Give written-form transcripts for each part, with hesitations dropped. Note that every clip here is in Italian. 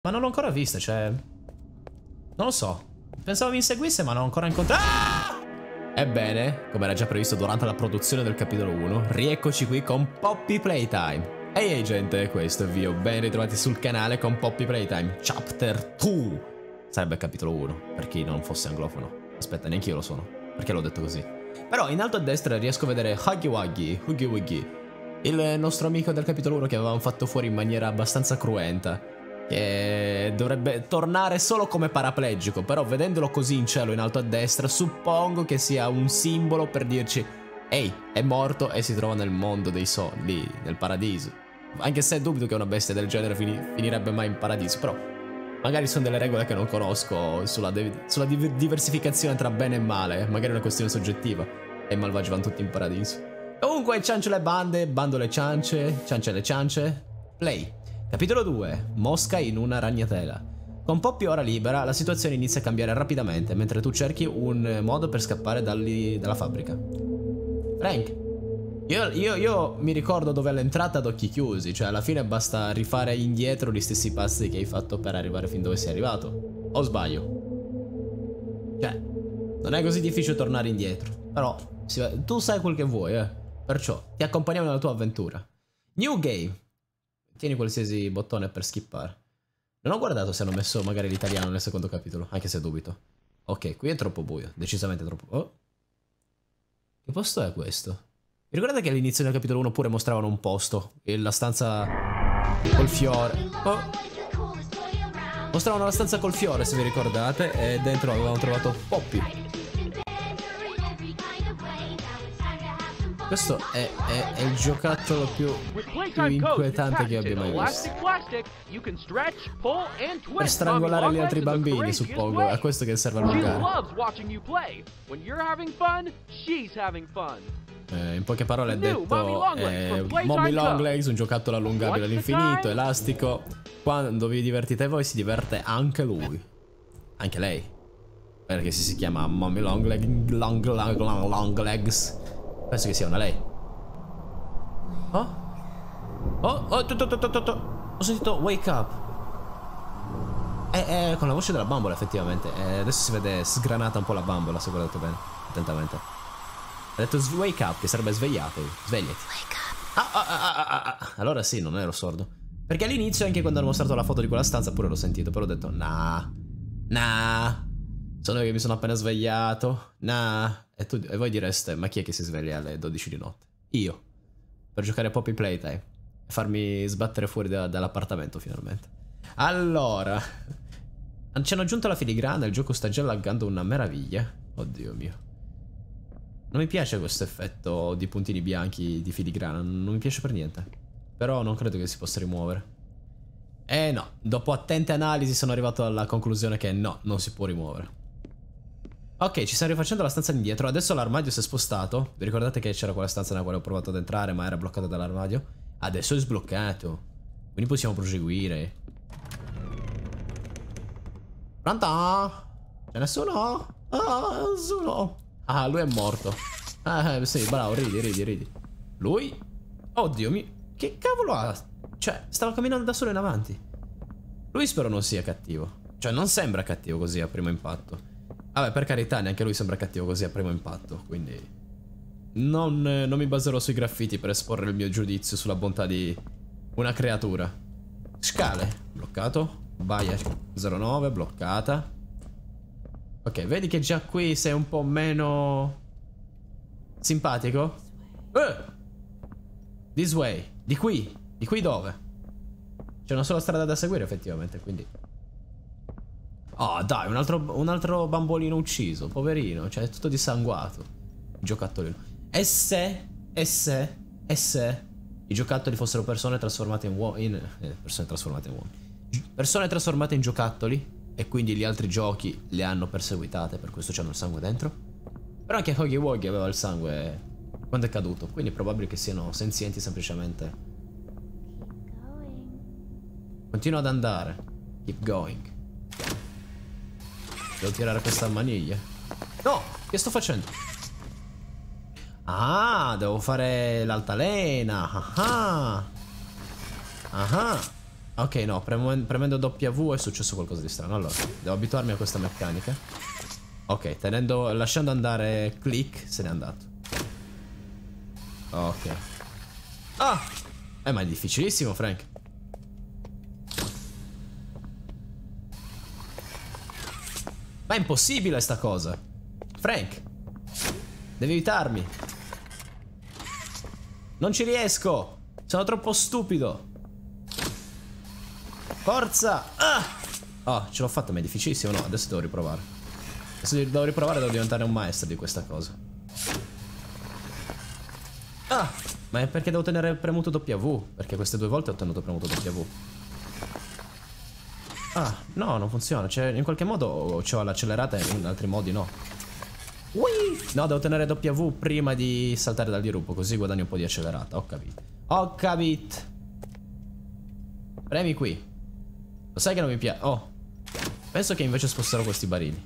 Ma non l'ho ancora vista, cioè... Non lo so. Pensavo mi inseguisse, ma non l'ho ancora incontrato. Ah! Ebbene, come era già previsto durante la produzione del capitolo 1, rieccoci qui con Poppy Playtime. Ehi gente, questo è Vio, ben ritrovati sul canale con Poppy Playtime, Chapter 2. Sarebbe il capitolo 1, per chi non fosse anglofono. Aspetta, neanche io lo sono, perché l'ho detto così. Però in alto a destra riesco a vedere Huggy Wuggy, il nostro amico del capitolo 1 che avevamo fatto fuori in maniera abbastanza cruenta. Che dovrebbe tornare solo come paraplegico, però vedendolo così in cielo in alto a destra suppongo che sia un simbolo per dirci ehi, è morto e si trova nel mondo dei sogni, nel paradiso. Anche se dubito che una bestia del genere finirebbe mai in paradiso, però magari sono delle regole che non conosco sulla diversificazione tra bene e male, magari è una questione soggettiva e i malvagi vanno tutti in paradiso. Comunque, ciance le bande, bando le ciance le ciance, play. Capitolo 2. Mosca in una ragnatela. Con Poppy ora libera, la situazione inizia a cambiare rapidamente, mentre tu cerchi un modo per scappare dalla fabbrica. Frank, io mi ricordo dove è l'entrata ad occhi chiusi, cioè alla fine basta rifare indietro gli stessi passi che hai fatto per arrivare fin dove sei arrivato. O sbaglio? Cioè, non è così difficile tornare indietro, però tu sai quel che vuoi, perciò ti accompagniamo nella tua avventura. New game. Tieni qualsiasi bottone per skippare. Non ho guardato se hanno messo magari l'italiano nel secondo capitolo, anche se dubito. Ok, qui è troppo buio, decisamente troppo... Oh. Che posto è questo? Mi ricordate che all'inizio del capitolo 1 pure mostravano un posto? E la stanza col fiore... Oh. Mostravano la stanza col fiore, se vi ricordate, e dentro avevamo trovato Poppy. Questo è il giocattolo più inquietante che abbia mai visto. Per strangolare gli altri bambini, suppongo. È questo che serve a allungare. In poche parole è detto Mommy Longlegs, un giocattolo allungabile all'infinito, elastico. Quando vi divertite voi si diverte anche lui. Anche lei. Perché si chiama Mommy Longlegs. Penso che sia una lei. Oh? Ho sentito wake up. Con la voce della bambola, effettivamente. Adesso si vede sgranata un po' la bambola, se guardate bene, attentamente. Ha detto wake up, che sarebbe svegliatevi. Svegliati. Allora sì, non ero sordo. Perché all'inizio, anche quando hanno mostrato la foto di quella stanza, pure l'ho sentito. Però ho detto, nah. Sono io che mi sono appena svegliato. E voi direste, ma chi è che si sveglia alle 12 di notte? Io. Per giocare a Poppy Playtime. E farmi sbattere fuori dall'appartamento finalmente. Allora. Ci hanno aggiunto la filigrana, il gioco sta già laggando una meraviglia. Oddio mio. Non mi piace questo effetto di puntini bianchi di filigrana. Non mi piace per niente. Però non credo che si possa rimuovere. No. Dopo attente analisi sono arrivato alla conclusione che no, non si può rimuovere. Ok, ci stiamo rifacendo la stanza indietro. Adesso l'armadio si è spostato. Vi ricordate che c'era quella stanza nella quale ho provato ad entrare ma era bloccata dall'armadio? Adesso è sbloccato. Quindi possiamo proseguire. Pronto? C'è nessuno? Nessuno. Ah, lui è morto. Sì, bravo, ridi. Lui? Oddio mio. Che cavolo ha? Cioè, stava camminando da solo in avanti. Lui spero non sia cattivo. Cioè, non sembra cattivo così a primo impatto. Vabbè, per carità, neanche lui sembra cattivo così a primo impatto, quindi non mi baserò sui graffiti per esporre il mio giudizio sulla bontà di una creatura. Scale, bloccato. Baia 09, bloccata. Ok, vedi che già qui sei un po' meno simpatico? This way. Di qui dove? C'è una sola strada da seguire effettivamente, quindi... Oh dai, un altro bambolino ucciso, poverino, cioè è tutto dissanguato. Giocattolino. E se i giocattoli fossero persone trasformate in uomini? Persone trasformate in giocattoli e quindi gli altri giochi le hanno perseguitate, per questo c'hanno il sangue dentro. Però anche Huggy Wuggy aveva il sangue quando è caduto, quindi è probabile che siano senzienti semplicemente. Continua ad andare. Keep going. Devo tirare questa maniglia. No, che sto facendo? Devo fare l'altalena. Ok, no, premendo W è successo qualcosa di strano. Allora, devo abituarmi a questa meccanica. Ok, lasciando andare click, se n'è andato. Ok. Ah! Ma è difficilissimo, Frank. Ma è impossibile sta cosa. Frank, devi evitarmi. Non ci riesco. Sono troppo stupido. Forza. Ah! Oh, ce l'ho fatta, ma è difficilissimo. No, adesso devo riprovare. Adesso devo riprovare, devo diventare un maestro di questa cosa. Ah! Ma è perché devo tenere premuto W. Perché queste 2 volte ho tenuto premuto W. Ah, no, non funziona. Cioè, in qualche modo c'ho l'accelerata e in altri modi no. Ui! No, devo tenere W prima di saltare dal dirupo, così guadagno un po' di accelerata. Ho capito. Ho capito. Premi qui. Lo sai che non mi piace. Oh. Penso che invece sposterò questi barili.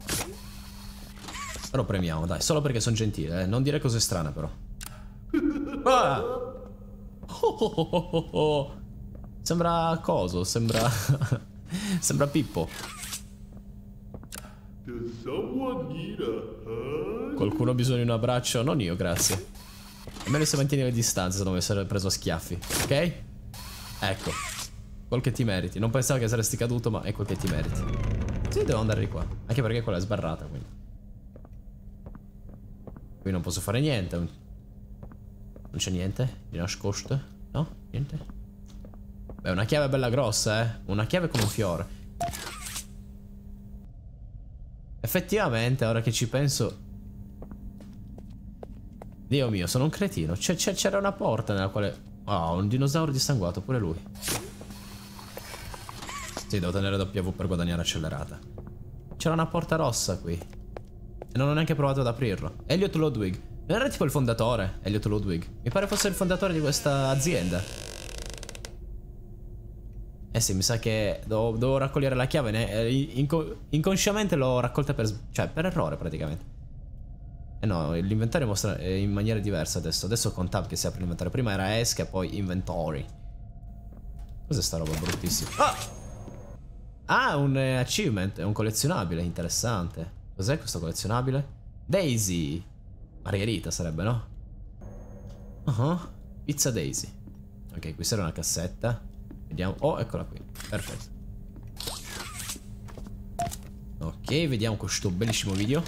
Però premiamo, dai. Solo perché sono gentile, Non dire cose strane, però. Ah! Oh. Sembra coso, sembra... sembra Pippo. Qualcuno ha bisogno di un abbraccio? Non io, grazie. È meglio se mantieni le distanze, se non mi essere preso a schiaffi. Ok? Ecco. Quel che ti meriti. Non pensavo che saresti caduto, ma è quel che ti meriti. Sì, devo andare di qua. Anche perché quella è sbarrata, quindi. Qui non posso fare niente. Non c'è niente di nascosto? No? Niente? Beh, una chiave bella grossa, Una chiave come un fiore. Effettivamente, ora che ci penso... Dio mio, sono un cretino. C'era una porta nella quale... Oh, un dinosauro dissanguato, pure lui. Sì, devo tenere W per guadagnare accelerata. C'era una porta rossa qui. E non ho neanche provato ad aprirlo. Elliot Ludwig. Non era tipo il fondatore, Elliot Ludwig. Mi pare fosse il fondatore di questa azienda. Eh sì, mi sa che devo raccogliere la chiave. Inconsciamente l'ho raccolta per errore praticamente. Eh no, l'inventario mostra in maniera diversa adesso. Adesso con tab che si apre l'inventario. Prima era esca, poi inventory. Cos'è sta roba bruttissima? Ah, un achievement, è un collezionabile, interessante. Cos'è questo collezionabile? Daisy. Margherita sarebbe, no? Pizza Daisy. Ok, qui serve una cassetta. Vediamo. Oh, eccola qui. Perfetto. Ok, vediamo questo bellissimo video.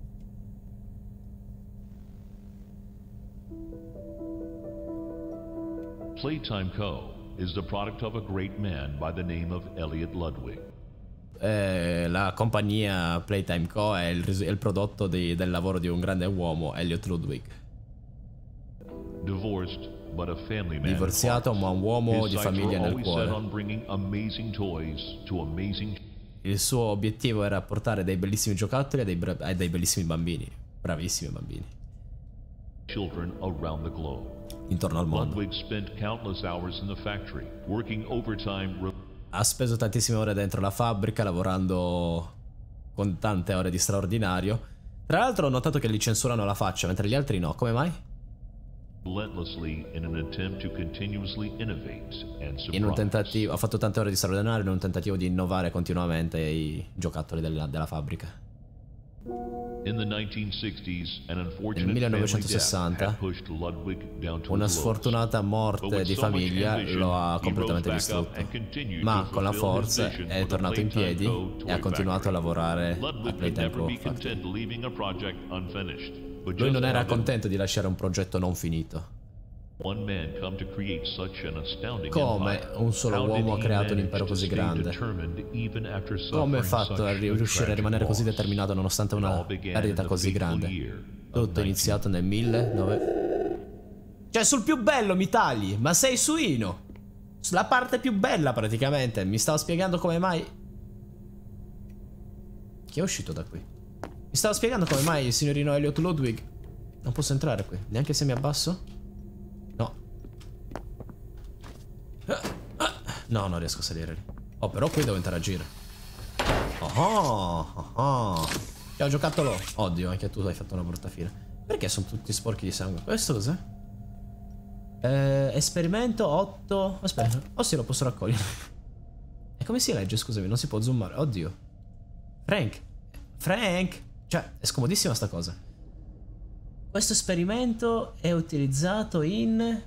Playtime Co. is the product of a great man by the name of Elliot Ludwig. La compagnia Playtime Co. è il prodotto del lavoro di un grande uomo, Elliot Ludwig. Divorced, but a family man. Divorziato, ma un uomo di famiglia nel cuore. Il suo obiettivo era portare dei bellissimi giocattoli a dei bellissimi bambini. Bravissimi bambini. Children around the globe. Intorno al mondo. Ludwig spent countless hours in the factory, working overtime. Ha speso tantissime ore dentro la fabbrica, lavorando con tante ore di straordinario. Tra l'altro ho notato che gli censurano la faccia, mentre gli altri no. Come mai? In un tentativo, ha fatto tante ore di straordinario in un tentativo di innovare continuamente i giocattoli della fabbrica. Nel 1960 una sfortunata morte di famiglia lo ha completamente distrutto, ma con la forza è tornato in piedi e ha continuato a lavorare a Playtime Co. Lui non era contento di lasciare un progetto non finito. Come un solo uomo ha creato un impero così grande? Come è fatto a riuscire a rimanere così determinato nonostante una perdita così grande? Tutto è iniziato nel 1900. Cioè, sul più bello mi tagli, ma sei suino. Sulla parte più bella praticamente. Mi stavo spiegando come mai. Chi è uscito da qui? Mi stavo spiegando come mai il signorino Elliot Ludwig non posso entrare qui, neanche se mi abbasso. No, non riesco a salire lì. Oh, però qui devo interagire. Ciao giocattolo. Oddio, anche tu hai fatto una brutta fine. Perché sono tutti sporchi di sangue? Questo cos'è? Esperimento 8. Aspetta, o se lo posso raccogliere. E come si legge? Scusami, non si può zoomare. Oddio. Frank. Cioè, è scomodissima sta cosa. Questo esperimento è utilizzato in...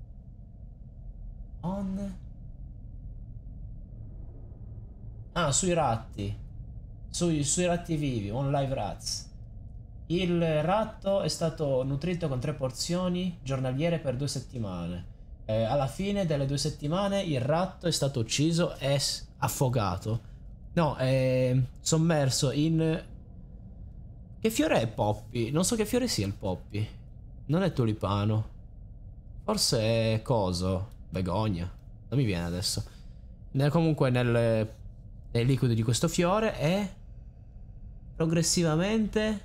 sui ratti. Sui ratti vivi, on live rats. Il ratto è stato nutrito con 3 porzioni giornaliere per 2 settimane. Alla fine delle 2 settimane il ratto è stato ucciso e affogato. No, è sommerso in... Che fiore è Poppy? Non so che fiore sia il Poppy. Non è tulipano. Forse è coso. Begonia. Non mi viene adesso. Comunque nel liquido di questo fiore e progressivamente...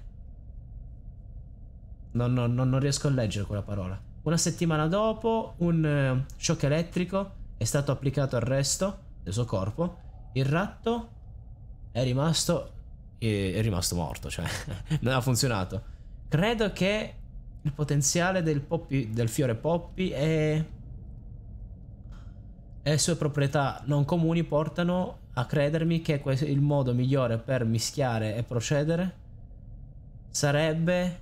Non riesco a leggere quella parola. Una settimana dopo un shock elettrico è stato applicato al resto del suo corpo. Il ratto è rimasto morto, cioè non ha funzionato. Credo che il potenziale del fiore Poppy e le sue proprietà non comuni portano a credermi che il modo migliore per mischiare e procedere sarebbe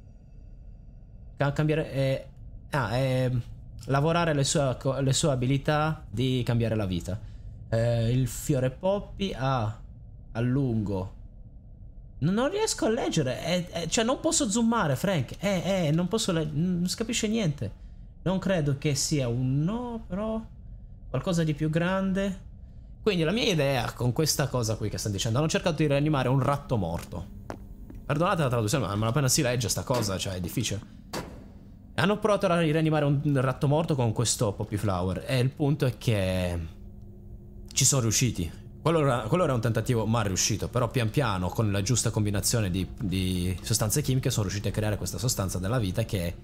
cambiare lavorare le sue abilità di cambiare la vita. Il fiore Poppy ha a lungo... Non riesco a leggere, cioè non posso zoomare, Frank. Non posso non si capisce niente. Non credo che sia un no, però qualcosa di più grande. Quindi la mia idea con questa cosa qui che stanno dicendo, hanno cercato di rianimare un ratto morto. Perdonate la traduzione, ma appena si legge sta cosa, cioè è difficile. Hanno provato a rianimare un ratto morto con questo Poppy Flower e il punto è che ci sono riusciti. Quello era un tentativo mal riuscito, però pian piano con la giusta combinazione di sostanze chimiche sono riusciti a creare questa sostanza della vita che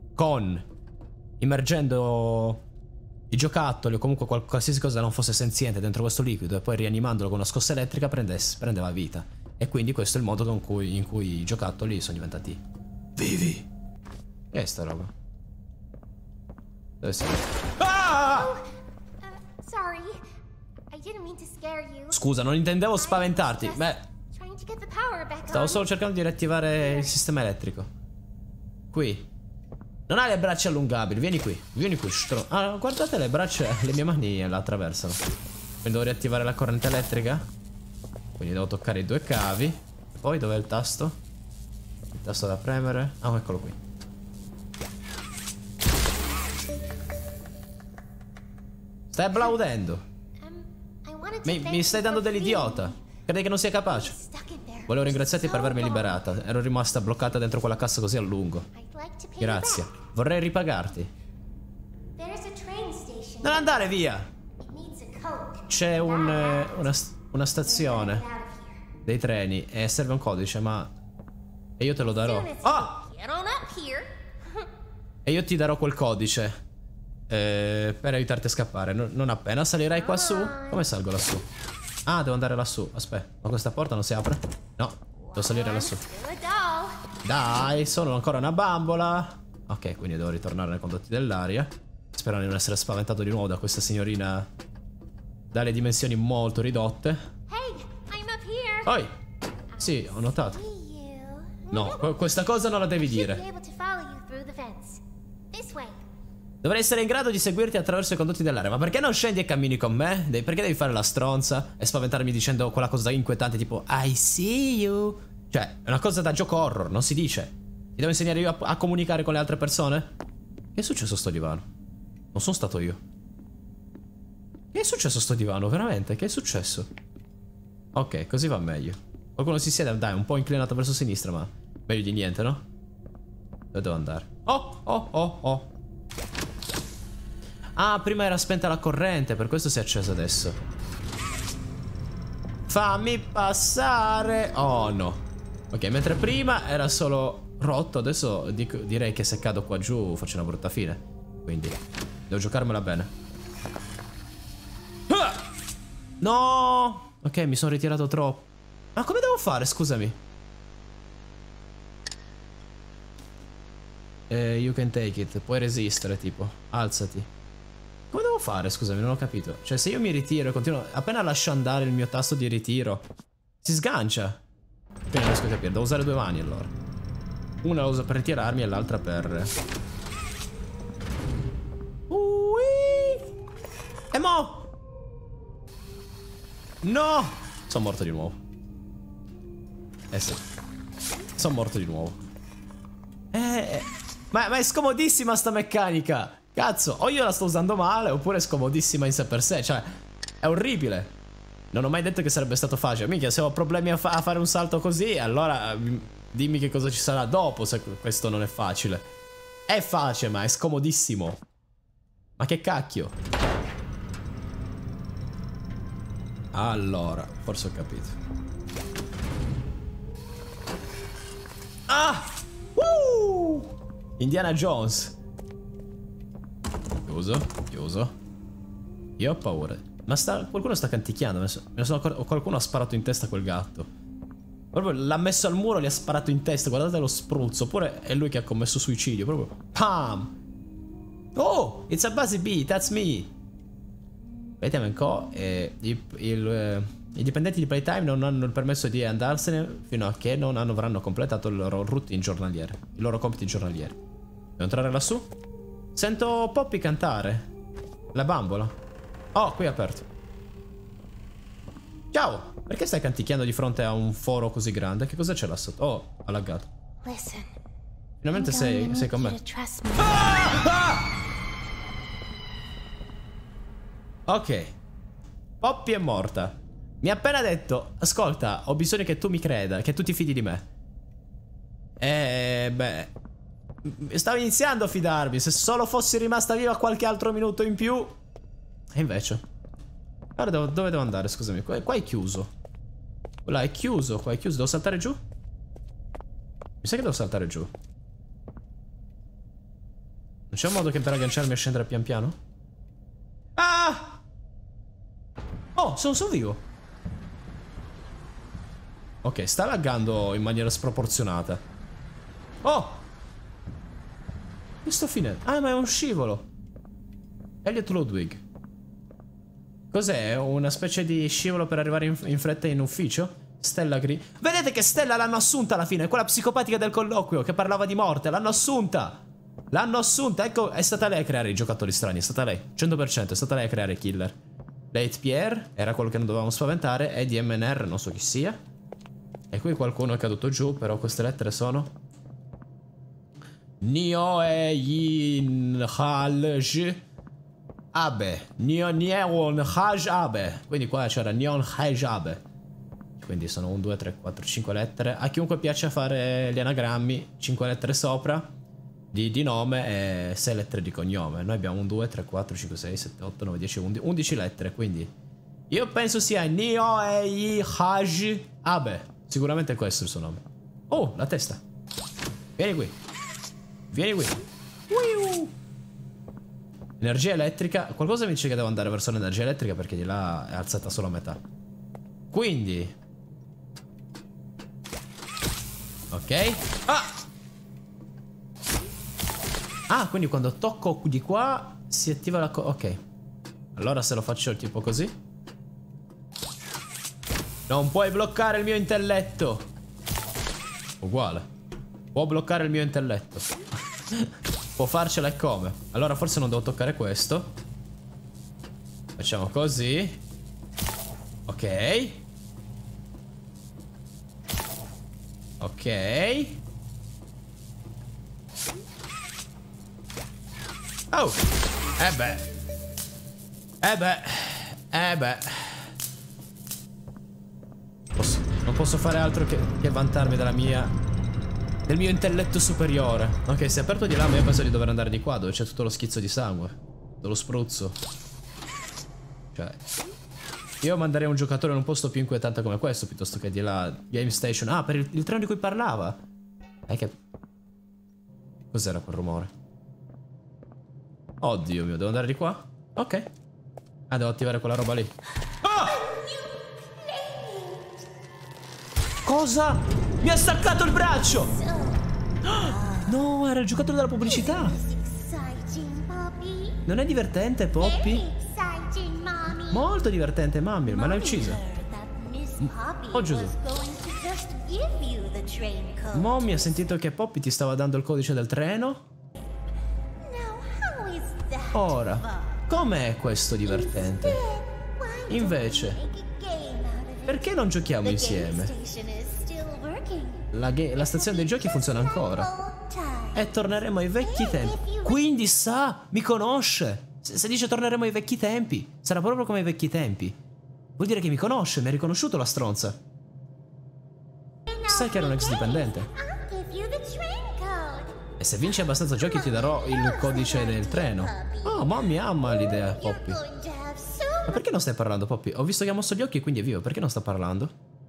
immergendo i giocattoli o comunque qualsiasi cosa non fosse senziente dentro questo liquido e poi rianimandolo con una scossa elettrica prendeva vita. E quindi questo è il modo in cui i giocattoli sono diventati vivi. Che è sta roba? Dove sei? Ah! Sorry. I didn't mean to scare you. Scusa, non intendevo spaventarti. Beh, stavo solo cercando di riattivare il sistema elettrico. Qui. Non hai le braccia allungabili, vieni qui. Vieni qui, ah, guardate le braccia, le mie mani la attraversano. Quindi devo riattivare la corrente elettrica. Quindi devo toccare i 2 cavi. Poi dov'è il tasto? Il tasto da premere. Ah, eccolo qui. Stai applaudendo. Mi stai dando dell'idiota. Credi che non sia capace? Volevo ringraziarti per avermi liberata. Ero rimasta bloccata dentro quella cassa così a lungo. Grazie. Vorrei ripagarti. Non andare via. C'è una stazione dei treni e serve un codice, ma... E io te lo darò. Oh! E io ti darò quel codice per aiutarti a scappare. Non appena salirai qua su. Come salgo lassù? Ah, devo andare lassù. Aspetta, ma questa porta non si apre? No, devo salire lassù. Dai, sono ancora una bambola. Ok, quindi devo ritornare nei condotti dell'aria. Spero di non essere spaventato di nuovo da questa signorina dalle dimensioni molto ridotte. Poi, sì, ho notato. No, questa cosa non la devi dire. Dovrei essere in grado di seguirti attraverso i condotti dell'aria. Ma perché non scendi e cammini con me? Perché devi fare la stronza e spaventarmi dicendo quella cosa inquietante tipo I see you? Cioè, è una cosa da gioco horror, non si dice. Ti devo insegnare io a comunicare con le altre persone? Che è successo a sto divano? Non sono stato io. Che è successo a sto divano? Veramente? Che è successo? Ok, così va meglio. Qualcuno si siede, dai, un po' inclinato verso sinistra, ma meglio di niente, no? Dove devo andare? Oh. Ah, prima era spenta la corrente, per questo si è accesa adesso. Fammi passare. Oh no. Ok, mentre prima era solo rotto, adesso direi che se cado qua giù faccio una brutta fine. Quindi devo giocarmela bene. No. Ok, mi sono ritirato troppo. Ma come devo fare, scusami? You can take it. Puoi resistere, tipo. Alzati. Come devo fare? Scusami, non ho capito. Cioè, se io mi ritiro e continuo... Appena lascio andare il mio tasto di ritiro, si sgancia. Quindi non riesco a capire. Devo usare due mani, allora. Una la uso per ritirarmi e l'altra per... E mo! No! Sono morto di nuovo. Sì. Sono morto di nuovo. Ma è scomodissima sta meccanica. Cazzo, o io la sto usando male oppure è scomodissima in sé per sé. Cioè, è orribile. Non ho mai detto che sarebbe stato facile. Minchia, se ho problemi a fare un salto così, allora dimmi che cosa ci sarà dopo se questo non è facile. È facile, ma è scomodissimo. Ma che cacchio. Allora, forse ho capito. Ah! Indiana Jones. Chiuso. Io ho paura. Ma qualcuno sta canticchiando. Qualcuno ha sparato in testa a quel gatto. Proprio l'ha messo al muro e gli ha sparato in testa. Guardate lo spruzzo. Oppure è lui che ha commesso suicidio. Proprio PAM! Oh! It's a Buzzy Bee, that's me! Vediamo un po'. I dipendenti di Playtime non hanno il permesso di andarsene fino a che non avranno completato il loro routine giornaliere. I loro compiti giornalieri. Devo entrare lassù? Sento Poppy cantare. La bambola. Oh, qui è aperto. Ciao! Perché stai canticchiando di fronte a un foro così grande? Che cosa c'è là sotto? Oh, ha laggato. Finalmente sei con me. Ok. Poppy è morta. Mi ha appena detto: ascolta, ho bisogno che tu mi creda, che tu ti fidi di me. Beh, stavo iniziando a fidarmi. Se solo fossi rimasta viva qualche altro minuto in più. E invece. Guarda, dove devo andare? Scusami. Qua è chiuso. Là è chiuso. Qua è chiuso. Devo saltare giù? Mi sa che devo saltare giù. Non c'è un modo che per agganciarmi a scendere pian piano? Ah! Oh, sono vivo. Ok, sta laggando in maniera sproporzionata. Oh! Che sto finendo? Ah, ma è un scivolo. Elliot Ludwig. Cos'è? Una specie di scivolo per arrivare in fretta in ufficio? Stella Green. Vedete che Stella l'hanno assunta alla fine. Quella psicopatica del colloquio che parlava di morte. L'hanno assunta. L'hanno assunta. Ecco, è stata lei a creare i giocatori strani. È stata lei. 100%. È stata lei a creare i killer. Late Pierre era quello che non dovevamo spaventare. E di MNR non so chi sia. E qui qualcuno è caduto giù. Però queste lettere sono Nio e Yin Halj Abe. Neon Haj Abe. Quindi qua c'era Neon Haj Abe. Quindi sono 1, 2, 3, 4, 5 lettere. A chiunque piace fare gli anagrammi, 5 lettere sopra di nome e 6 lettere di cognome. Noi abbiamo 1, 2, 3, 4, 5, 6, 7, 8, 9, 10, 11 lettere. Quindi io penso sia Nio e I Haj Abe. Sicuramente questo è il suo nome. Oh, la testa. Vieni qui. Vieni qui. Energia elettrica. Qualcosa mi dice che devo andare verso l'energia elettrica perché di là è alzata solo a metà. Quindi ok. Ah, quindi quando tocco di qua si attiva la ok. Allora se lo faccio tipo così. Non puoi bloccare il mio intelletto. Uguale. Può bloccare il mio intelletto. Può farcela e come. Allora forse non devo toccare questo. Facciamo così. Ok. Ok. Oh. Beh. Non posso fare altro che vantarmi del mio intelletto superiore. Ok, si è aperto di là, ma io penso di dover andare di qua, dove c'è tutto lo schizzo di sangue. Dello spruzzo. Cioè, io manderei un giocatore in un posto più inquietante come questo, piuttosto che di là. Game Station. Ah, per il treno di cui parlava. Che... Cos'era quel rumore? Oddio mio, devo andare di qua? Ok. Ah, devo attivare quella roba lì. Oh! Cosa? Mi ha staccato il braccio! No, era il giocatore della pubblicità. Exciting, Poppy. Non è divertente, Poppy? Exciting, Mommy. Molto divertente, mamma, ma l'hai uccisa. Oh Gesù. Mommy ha sentito che Poppy ti stava dando il codice del treno? Ora, com'è questo divertente? Invece, perché non giochiamo insieme? La stazione dei giochi funziona ancora. E torneremo ai vecchi tempi. Quindi sa, mi conosce. Se dice torneremo ai vecchi tempi, sarà proprio come ai vecchi tempi. Vuol dire che mi conosce, mi ha riconosciuto la stronza. Sai che era un ex dipendente. E se vinci abbastanza giochi ti darò il codice del treno. Oh, mamma ama l'idea, Poppy. Ma perché non stai parlando, Poppy? Ho visto che ha mosso gli occhi e quindi è vivo. Perché non sta parlando?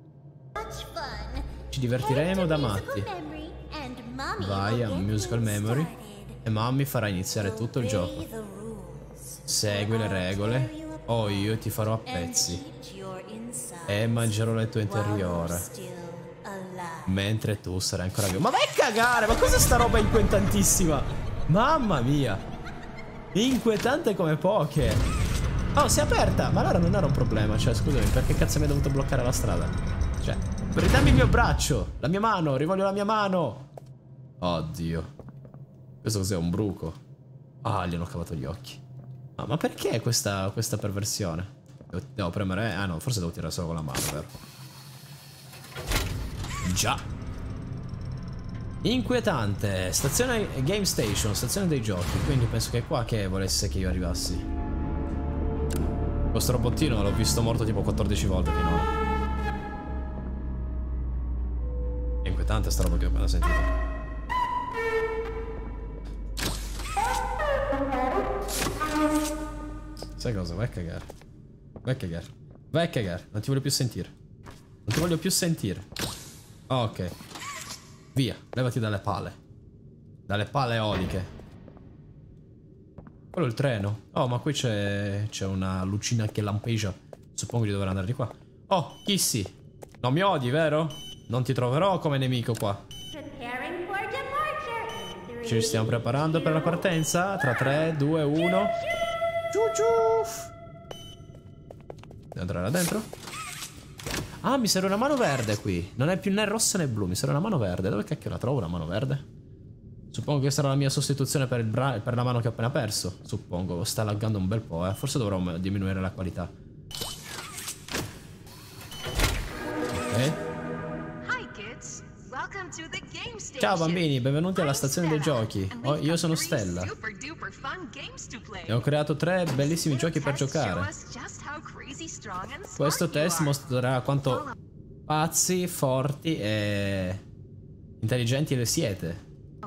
Ci divertiremo da matti. Vai a Musical Memory e Mommy farà iniziare tutto il gioco. Segui le regole o io ti farò a pezzi e mangerò il tuo interiore mentre tu sarai ancora vivo. Ma vai a cagare! Ma cos'è sta roba inquietantissima? Mamma mia! Inquietante come poche. Oh, si è aperta! Ma allora non era un problema. Cioè, scusami, perché cazzo mi hai dovuto bloccare la strada? Cioè, ridammi il mio braccio! La mia mano! Rivoglio la mia mano! Oddio. Questo cos'è? Un bruco? Ah, gli hanno cavato gli occhi. Ma perché questa perversione? Devo premere... Ah no, forse devo tirare solo con la mano, vero? Già. Inquietante. Stazione Game Station, stazione dei giochi. Quindi penso che è qua che volesse che io arrivassi. Questo robottino l'ho visto morto tipo 14 volte finora. È inquietante sta roba che ho appena sentito. Sai cosa? Vai a cagare. Vai a cagare. Vai a cagare. Non ti voglio più sentire. Non ti voglio più sentire. Oh, ok. Via. Levati dalle pale. Dalle pale eoliche. Quello è il treno. Oh, ma qui c'è una lucina che lampeggia. Suppongo di dover andare di qua. Oh, Kissy. Non mi odi, vero? Non ti troverò come nemico qua. Ci stiamo preparando per la partenza. Tra 3, 2, 1. Devo entrare là dentro? Ah, mi serve una mano verde qui. Non è più né rossa né blu. Mi serve una mano verde. Dove cacchio la trovo una mano verde? Suppongo che sarà la mia sostituzione per la mano che ho appena perso. Suppongo. Sta laggando un bel po', Forse dovrò diminuire la qualità. Ok. Ciao bambini, benvenuti alla stazione dei giochi. Oh, io sono Stella e ho creato 3 bellissimi giochi per giocare. Questo test mostrerà quanto pazzi, forti e intelligenti siete.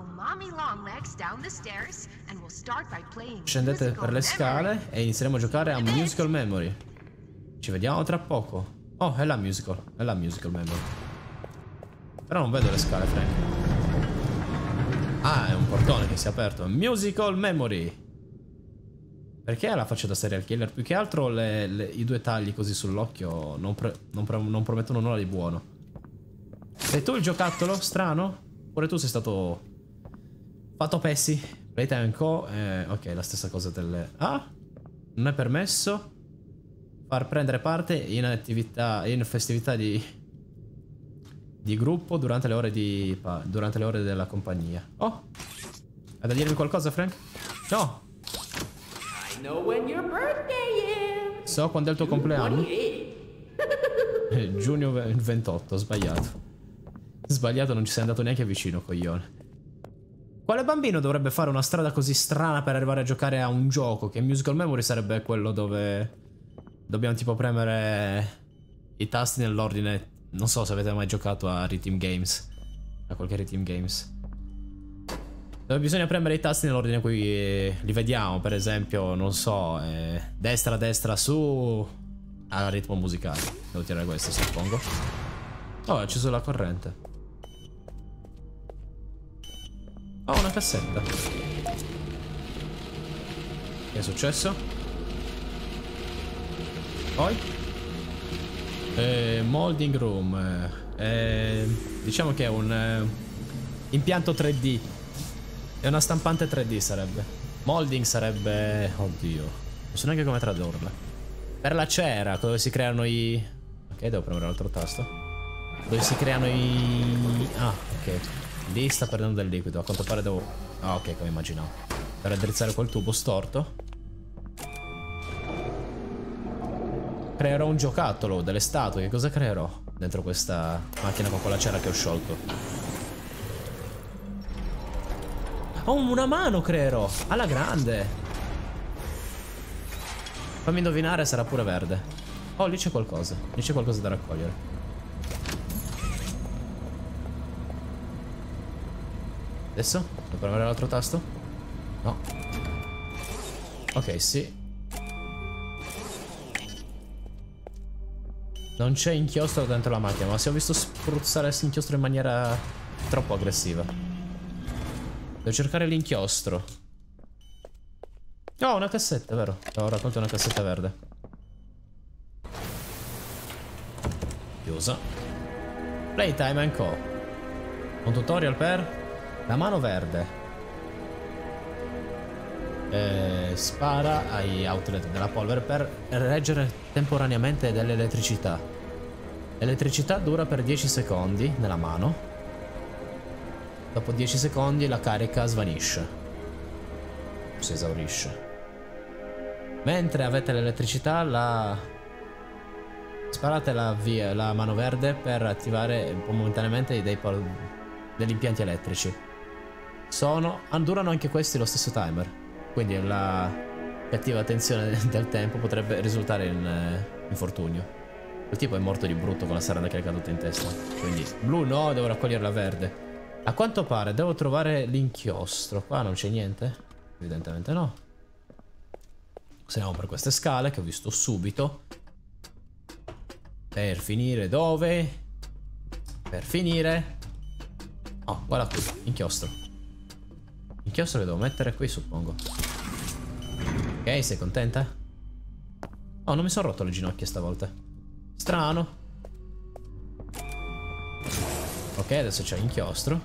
Scendete per le scale e inizieremo a giocare a Musical Memory. Ci vediamo tra poco. Oh, è la Musical Memory. Però non vedo le scale, Frank. Ah, è un portone che si è aperto. Musical Memory. Perché ha la faccia da serial killer? Più che altro i 2 tagli così sull'occhio non promettono nulla di buono. Sei tu il giocattolo? Strano? Oppure tu sei stato fatto a pezzi? Playtime Co. Ok, la stessa cosa delle... Ah! Non è permesso far prendere parte in attività, in festività di gruppo durante le ore della compagnia. Oh! Hai da dirmi qualcosa, Frank? No! So quando è il tuo compleanno? Giugno 28, sbagliato. Sbagliato, non ci sei andato neanche vicino, coglione. Quale bambino dovrebbe fare una strada così strana per arrivare a giocare a un gioco? Che Musical Memory sarebbe quello dove dobbiamo tipo premere i tasti nell'ordine. Non so se avete mai giocato a Rhythm Games. A qualche Rhythm Games. Dove bisogna premere i tasti nell'ordine in cui li vediamo. Per esempio, non so, destra, destra, su, al ritmo musicale. Devo tirare questo, suppongo. Oh, ho acceso la corrente. Oh, una cassetta. Che è successo? Poi? Molding Room. Diciamo che è un impianto 3D È una stampante 3D sarebbe. Molding sarebbe... Oddio. Non so neanche come tradurla. Per la cera, dove si creano i... Ok, devo premere l'altro tasto. Dove si creano i... Ah, ok. Lì sta perdendo del liquido. A quanto pare devo... Ah, ok, come immaginavo. Per raddrizzare quel tubo storto. Creerò un giocattolo, delle statue. Che cosa creerò dentro questa macchina con quella cera che ho sciolto? Oh, una mano creerò. Alla grande. Fammi indovinare, sarà pure verde. Oh, lì c'è qualcosa. Lì c'è qualcosa da raccogliere. Adesso? Devo premere l'altro tasto? No. Ok, sì. Non c'è inchiostro dentro la macchina, ma si ho visto spruzzare inchiostro in maniera troppo aggressiva. Devo cercare l'inchiostro. Oh, una cassetta, vero? Ho raccolto una cassetta verde. Chiusa. Playtime & Co. Un tutorial per... La mano verde. Spara ai outlet della polvere per reggere temporaneamente dell'elettricità. L'elettricità dura per 10 secondi nella mano. Dopo 10 secondi la carica svanisce. Si esaurisce. Mentre avete l'elettricità, sparate la mano verde per attivare momentaneamente degli impianti elettrici. Durano anche questi lo stesso timer. Quindi la cattiva tensione del tempo potrebbe risultare in infortunio. Il tipo è morto di brutto con la serranda che è caduta in testa. Quindi blu no, devo raccogliere la verde. A quanto pare devo trovare l'inchiostro. Qua non c'è niente? Evidentemente no. Saliamo per queste scale che ho visto subito. Per finire dove? Per finire... Oh, guarda qui, inchiostro. Inchiostro che devo mettere qui, suppongo. Ok, sei contenta? Oh, non mi sono rotto le ginocchia stavolta. Strano. Ok, adesso c'è l'inchiostro.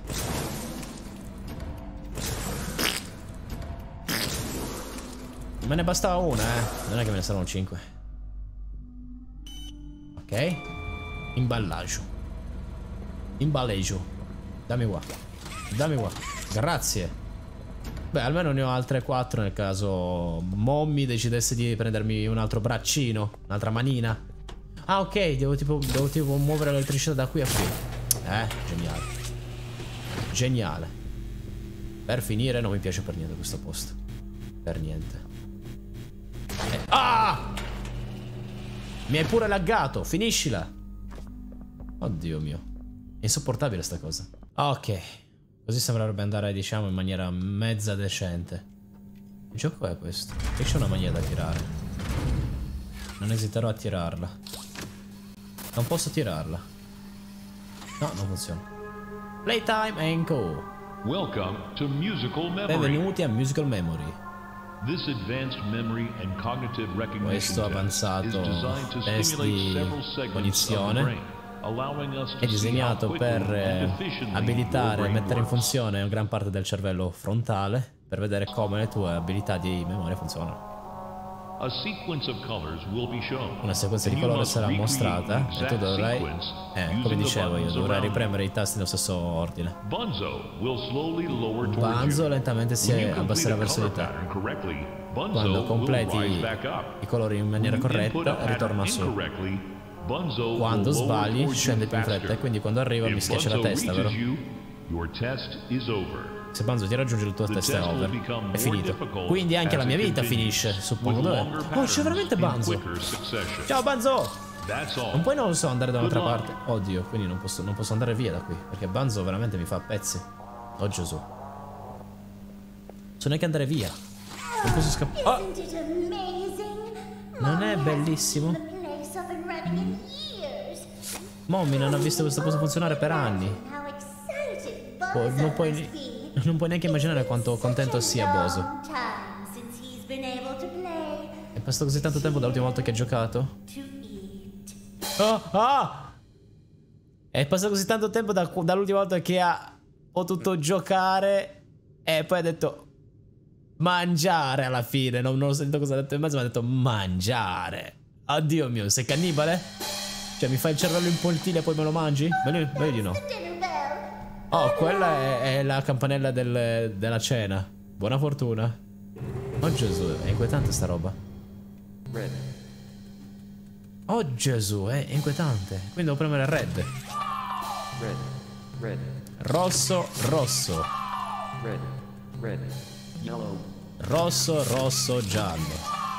Me ne bastava una, non è che me ne servono 5. Ok. Imballaggio. Imballeggio. Dammi qua. Dammi qua. Grazie. Beh, almeno ne ho altre 4 nel caso Mommy decidesse di prendermi un altro braccino, un'altra manina. Ah, ok, devo tipo muovere l'elettricità da qui a qui. Geniale. Geniale. Per finire non mi piace per niente questo posto. Per niente. Ah! Mi hai pure laggato, finiscila. Oddio mio. È insopportabile sta cosa. Ok. Così sembrerebbe andare, diciamo, in maniera mezza decente. Che gioco è questo? Qui c'è una maniera da tirare. Non esiterò a tirarla. Non posso tirarla. No, non funziona. Playtime & Co. Welcome to Musical Memory. Benvenuti a Musical Memory. This advanced memory and cognitive recognition Questo avanzato test di cognizione è disegnato per abilitare e mettere in funzione gran parte del cervello frontale per vedere come le tue abilità di memoria funzionano. Una sequenza di colore sarà mostrata e tu dovrai, come dicevo io, dovrai ripremere i tasti nello stesso ordine. Banzo lentamente si abbasserà verso di te. Quando completi i colori in maniera corretta, ritorna su. Quando sbagli, scende più in fretta e quindi quando arriva mi schiaccia la testa, vero? Se Banzo ti raggiunge il tuo test è over. È finito. Quindi anche la mia vita finisce, suppongo. Dov'è? Oh, c'è veramente Banzo. Ciao Banzo! Non puoi, non lo so, andare da un'altra parte. Oddio, quindi non posso andare via da qui, perché Banzo veramente mi fa a pezzi. Oh Gesù. So neanche andare via. Non posso scappare. Oh. Non è bellissimo? Mommy non ha visto questo posto funzionare per anni. Non puoi neanche immaginare quanto contento sia Bozo. È passato così tanto tempo dall'ultima volta che ha giocato? È passato così tanto tempo dall'ultima volta che ha potuto giocare E poi ha detto mangiare alla fine. Non ho sentito cosa ha detto in mezzo, ma ha detto mangiare. Oddio mio, sei cannibale? Cioè mi fai il cervello in poltiglia e poi me lo mangi? Meglio di no. Oh, quella è la campanella della cena. Buona fortuna. Oh Gesù, è inquietante sta roba. Oh Gesù, è inquietante. Quindi devo premere red. Rosso, rosso. Rosso, rosso, giallo.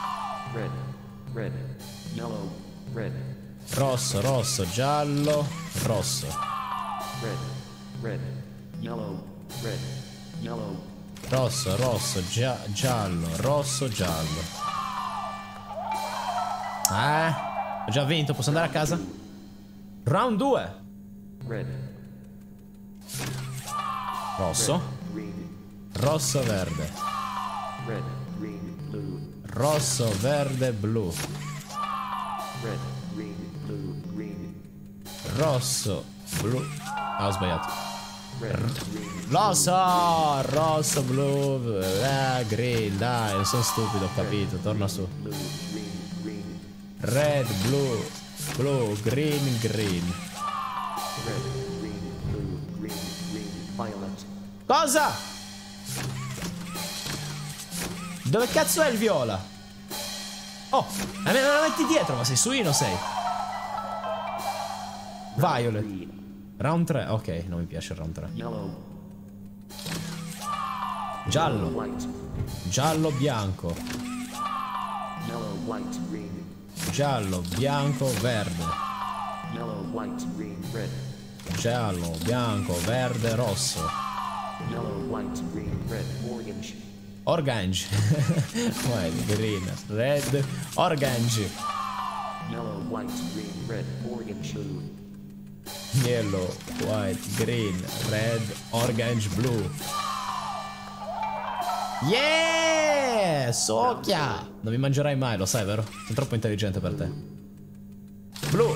Rosso, rosso, giallo, rosso. Rosso, rosso, giallo, rosso, giallo. Ho già vinto, posso andare a casa? Round 2. Rosso. Rosso, verde. Rosso, verde, blu. Rosso, blu. Ah, ho sbagliato. Rosso, rosso, blu, green, dai, non sono stupido, ho capito, torna su. Red, blu, blu, green, green. Cosa? Dove cazzo è il viola? Oh, me la metti dietro, ma sei suino sei? Violet. Round 3, ok, non mi piace il round 3. Giallo. Giallo, bianco. Giallo, bianco, verde. Giallo, bianco, verde, rosso. Orange. White, green, red, orange. Yellow, white, green, red, orange, blue. Yeah! Socchia! Non mi mangerai mai, lo sai, vero? Sono troppo intelligente per te. Blu.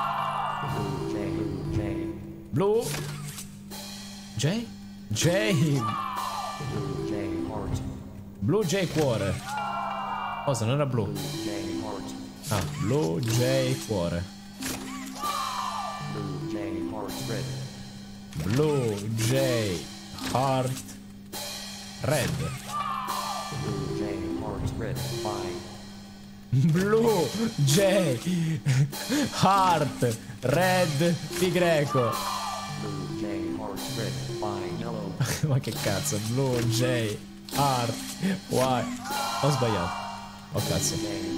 Blu. J? J. Blu J cuore. Cosa? Non era blu? Ah, blu J cuore. Blue J heart red. Blue J heart red pi greco. Ma che cazzo? Blue J heart white. Ho sbagliato. Oh cazzo.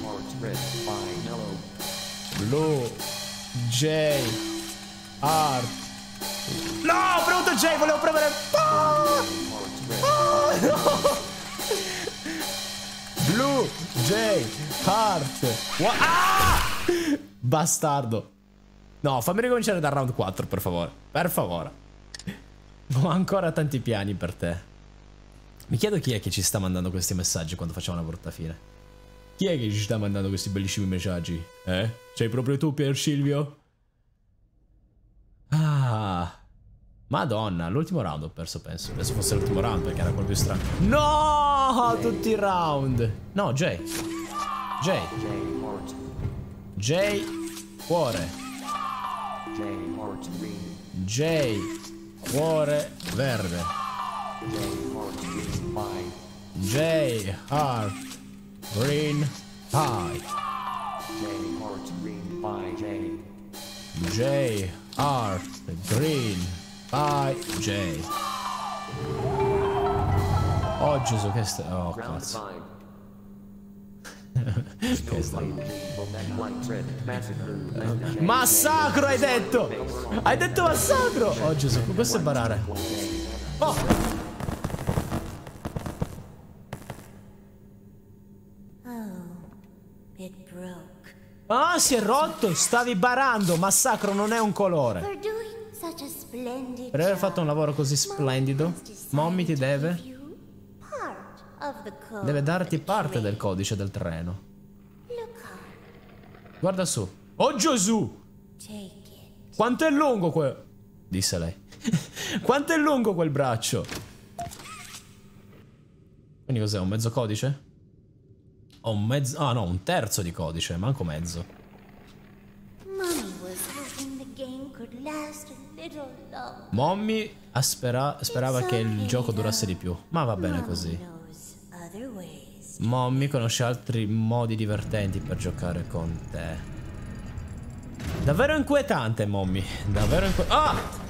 Blue J heart. No, ho premuto J, volevo premere. No. Blue J heart. Bastardo. No, fammi ricominciare dal round 4, per favore. Per favore. Ho ancora tanti piani per te. Mi chiedo chi è che ci sta mandando questi messaggi quando facciamo una brutta fine. Chi è che ci sta mandando questi bellissimi messaggi? Sei proprio tu, Pier Silvio? Ah, Madonna, l'ultimo round ho perso, penso. Adesso fosse l'ultimo round perché era quello più strano. No, tutti i round. No, J. J. J. Cuore. J. Cuore verde. J. Heart. Green. Pie. J. Heart. Green. Pie. J. Oh Gesù, che sta... Oh cazzo. Che sta... Massacro hai detto! Hai detto massacro! Oh Gesù, questo è barare. Oh! Ah, si è rotto! Stavi barando! Massacro non è un colore. Per aver fatto un lavoro così splendido, Mommy ti deve darti parte del codice del treno. Guarda su. Oh Gesù! Quanto è lungo quel... disse lei. Quanto è lungo quel braccio? Quindi cos'è? Un mezzo codice? Ho un mezzo... Ah no, un terzo di codice, manco mezzo. Mommy sperava che il gioco durasse di più. Ma va bene così. Mommy conosce altri modi divertenti per giocare con te. Davvero inquietante, Mommy. Davvero inquietante.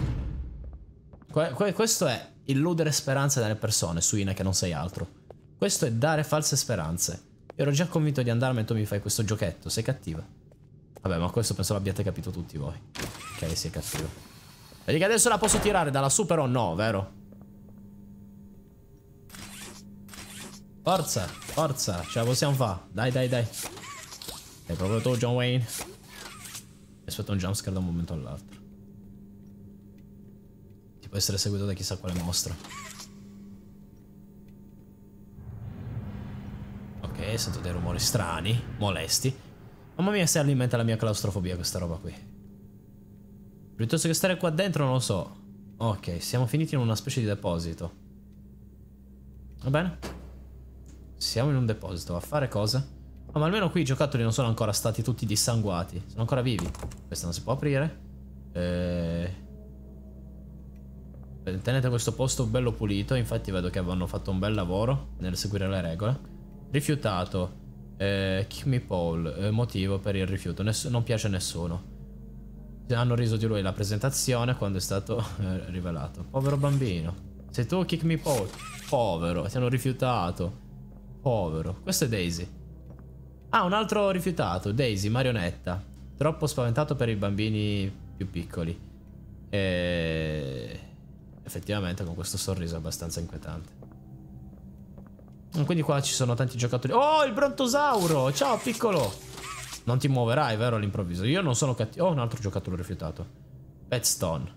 Ah! Questo è illudere speranze nelle persone, Suina, che non sei altro. Questo è dare false speranze. Io ero già convinto di andarmene e tu mi fai questo giochetto. Sei cattiva. Vabbè, ma questo penso l'abbiate capito tutti voi. Ok, sei cattiva. Vedi che adesso la posso tirare dalla super o no, vero? Forza, forza, ce la possiamo fare. Dai, dai, dai. Sei proprio tu, John Wayne. Aspetta un jumpscare da un momento all'altro. Ti può essere seguito da chissà quale mostra. Ok, sento dei rumori strani, molesti. Mamma mia, se alimenta la mia claustrofobia questa roba qui. Piuttosto che stare qua dentro non lo so. Ok, siamo finiti in una specie di deposito. Va bene? Siamo in un deposito, a fare cosa? Oh, ma almeno qui i giocattoli non sono ancora stati tutti dissanguati. Sono ancora vivi. Questo non si può aprire. Tenete questo posto bello pulito. Infatti vedo che hanno fatto un bel lavoro nel seguire le regole. Rifiutato. Kick me Paul. Motivo per il rifiuto. Non piace a nessuno. Hanno riso di lui la presentazione quando è stato rivelato. Povero bambino. Sei tu, Kick me Paul. Povero. Ti hanno rifiutato. Povero. Questo è Daisy. Ah, un altro rifiutato. Daisy, marionetta. Troppo spaventato per i bambini più piccoli. Effettivamente con questo sorriso è abbastanza inquietante. Quindi qua ci sono tanti giocatori. Oh, il brontosauro! Ciao, piccolo! Non ti muoverai, vero, all'improvviso? Io non sono cattivo. Oh, un altro giocatore rifiutato. Petstone.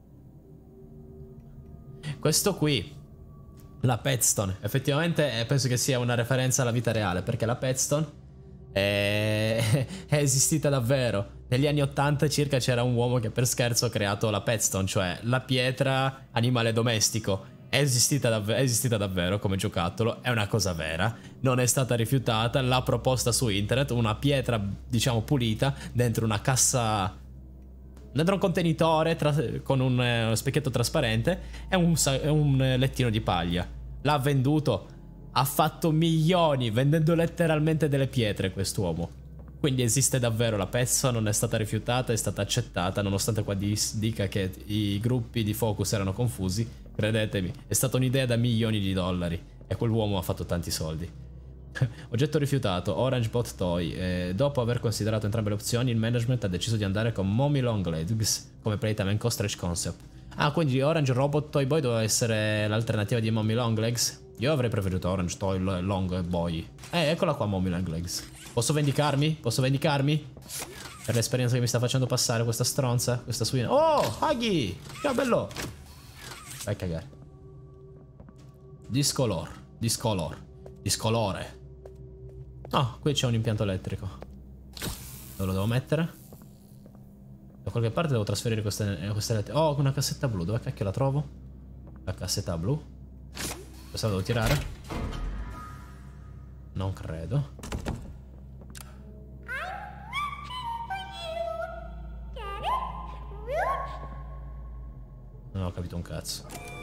Questo qui. La Petstone. Effettivamente penso che sia una referenza alla vita reale. Perché la Petstone è esistita davvero. Negli anni 80 circa c'era un uomo che per scherzo ha creato la Petstone, cioè la pietra animale domestico. È esistita davvero come giocattolo, è una cosa vera, non è stata rifiutata, l'ha proposta su internet, una pietra diciamo pulita dentro una cassa, dentro un contenitore con un specchietto trasparente e un lettino di paglia. L'ha venduto, ha fatto milioni vendendo letteralmente delle pietre quest'uomo. Quindi esiste davvero la pezza, non è stata rifiutata, è stata accettata, nonostante qua dica che i gruppi di focus erano confusi. Credetemi, è stata un'idea da milioni di dollari e quell'uomo ha fatto tanti soldi. Oggetto rifiutato, Orange Bot Toy. Dopo aver considerato entrambe le opzioni, il management ha deciso di andare con Mommy Longlegs come playtime and stretch concept. Ah, quindi Orange Robot Toy Boy doveva essere l'alternativa di Mommy Longlegs? Io avrei preferito Orange Toy Long Boy. Eccola qua Mommy Longlegs. Posso vendicarmi? Posso vendicarmi? Per l'esperienza che mi sta facendo passare questa stronza, questa suina. Oh, Huggy! Ciao bello! Vai a cagare. Discolore. Oh, qui c'è un impianto elettrico. Dove lo devo mettere? Da qualche parte devo trasferire queste elettriche. Oh, una cassetta blu. Dove cacchio la trovo? La cassetta blu. Questa la devo tirare? Non credo. Non ho capito un cazzo.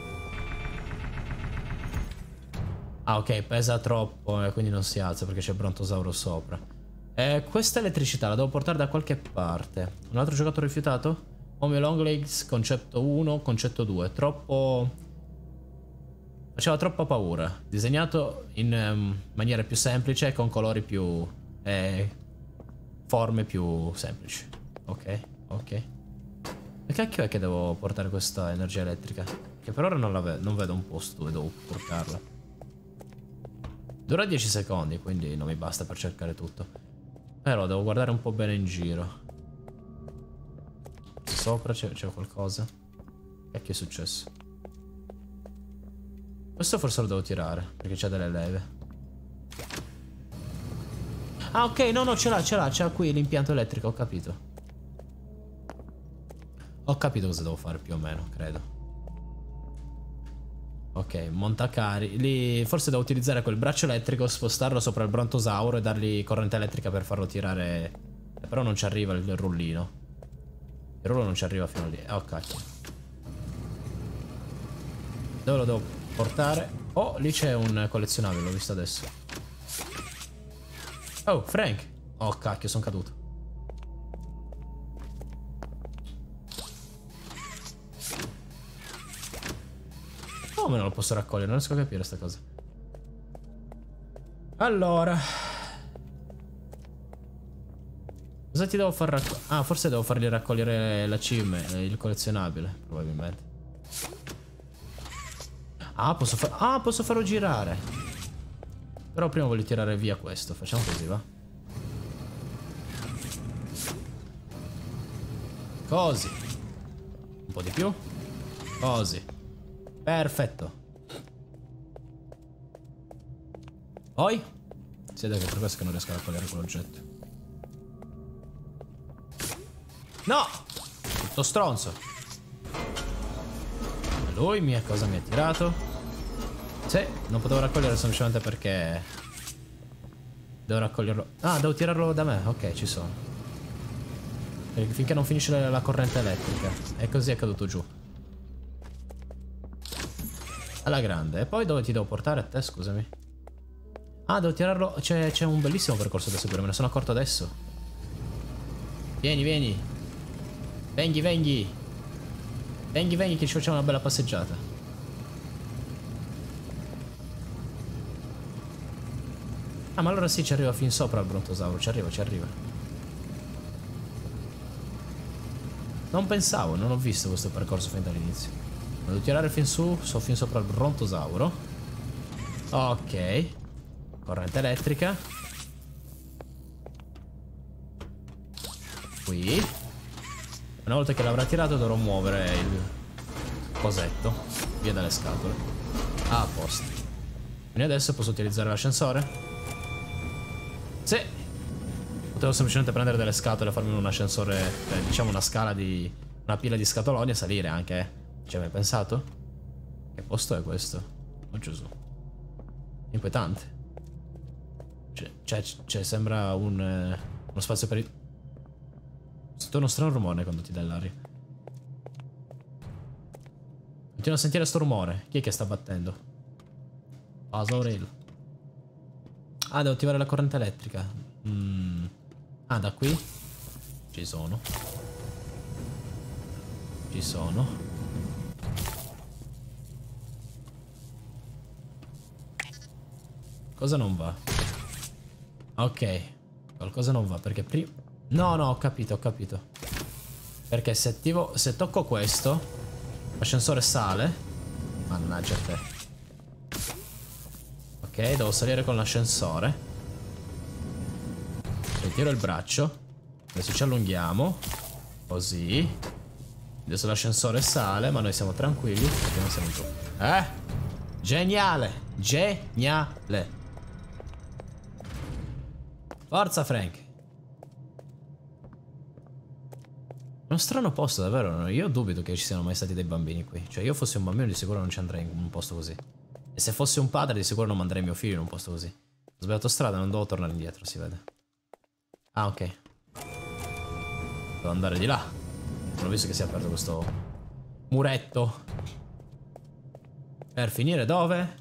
Ah, ok, pesa troppo e quindi non si alza perché c'è il brontosauro sopra. Questa elettricità la devo portare da qualche parte. Un altro giocatore rifiutato? Mommy Longlegs, concetto 1, concetto 2. Troppo... faceva troppa paura. Disegnato in maniera più semplice e con colori più... forme più semplici. Ok, ok. E cacchio è che devo portare questa energia elettrica? Che per ora non vedo un posto dove devo portarla. Dura 10 secondi, quindi non mi basta per cercare tutto. Però devo guardare un po' bene in giro. Sopra c'è qualcosa? Cacchio è successo? Questo forse lo devo tirare, perché c'ha delle leve. Ah, ok, no, ce l'ha, c'ha qui l'impianto elettrico, ho capito. Ho capito cosa devo fare più o meno, credo. Ok, montacari. Lì forse devo utilizzare quel braccio elettrico, spostarlo sopra il brontosauro e dargli corrente elettrica per farlo tirare. Però non ci arriva il rullino. Il rullo non ci arriva fino lì. Oh cacchio. Dove lo devo portare? Oh, lì c'è un collezionabile, l'ho visto adesso. Oh, Frank. Oh cacchio, sono caduto. Come non lo posso raccogliere? Non riesco a capire sta cosa. Allora, cosa ti devo far raccogliere? Ah, forse devo fargli raccogliere la cim, il collezionabile, probabilmente. Ah, posso farlo girare. Però prima voglio tirare via questo. Facciamo così, va? Così. Un po' di più. Così. Perfetto. Poi? Si vede che per questo che non riesco a raccogliere quell'oggetto. No! Tutto stronzo. E lui cosa mi ha tirato? Sì, non potevo raccogliere semplicemente perché devo raccoglierlo. Ah, devo tirarlo da me. Ok, ci sono. Perché finché non finisce la corrente elettrica. E così è caduto giù. Alla grande. E poi dove ti devo portare a te, scusami? Ah, devo tirarlo. C'è un bellissimo percorso da seguire, me ne sono accorto adesso. Vieni, vieni. Venghi, venghi. Venghi, venghi che ci facciamo una bella passeggiata. Ah, ma allora sì, ci arriva fin sopra il brontosauro. Ci arriva, ci arriva. Non pensavo, non ho visto questo percorso fin dall'inizio. Devo tirare fin su, fin sopra il brontosauro. Ok. Corrente elettrica. Qui. Una volta che l'avrà tirato dovrò muovere il cosetto via dalle scatole. Ah, a posto. Quindi adesso posso utilizzare l'ascensore? Sì. Potevo semplicemente prendere delle scatole e farmi un ascensore, diciamo una scala di una pila di scatoloni e salire anche. Ci hai mai pensato? Che posto è questo? Oh Gesù. Inquietante. Cioè sembra uno spazio per il... Sento uno strano rumore quando ti dà l'aria. Continuo a sentire sto rumore. Chi è che sta battendo? Aurel. Ah, devo attivare la corrente elettrica. Ah, da qui? Ci sono. Ci sono. Cosa non va? Ok. Qualcosa non va perché prima... No, no, ho capito, ho capito. Perché se attivo... Se tocco questo, l'ascensore sale. Mannaggia te. Ok, devo salire con l'ascensore. Ritiro il braccio. Adesso ci allunghiamo. Così. Adesso l'ascensore sale, ma noi siamo tranquilli perché non siamo giù. Geniale! Geniale! Forza, Frank! Uno strano posto, davvero. Io dubito che ci siano mai stati dei bambini qui. Cioè, io fossi un bambino di sicuro non ci andrei in un posto così. E se fossi un padre di sicuro non manderei mio figlio in un posto così. Ho sbagliato strada, non devo tornare indietro, si vede. Ah, ok. Devo andare di là. Non ho visto che si è aperto questo muretto. Per finire dove?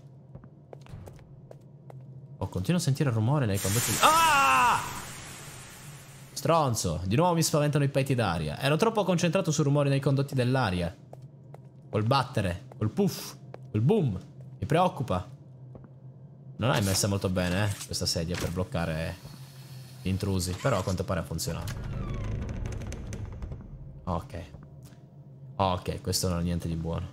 Oh, continuo a sentire il rumore nei condotti. Ah! Stronzo, di nuovo mi spaventano i petti d'aria. Ero troppo concentrato sul rumore nei condotti dell'aria. Col battere, col puff, col boom. Mi preoccupa. Non hai messa molto bene, questa sedia per bloccare gli intrusi. Però a quanto pare ha funzionato. Ok. Ok, questo non ha niente di buono.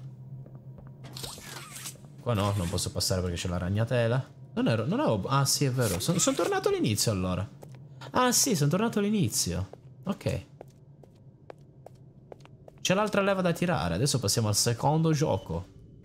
Qua no, non posso passare perché c'è la ragnatela. Non avevo... Ah sì, è vero. Sono tornato all'inizio allora. Ah sì, sono tornato all'inizio. Ok. C'è l'altra leva da tirare. Adesso passiamo al secondo gioco.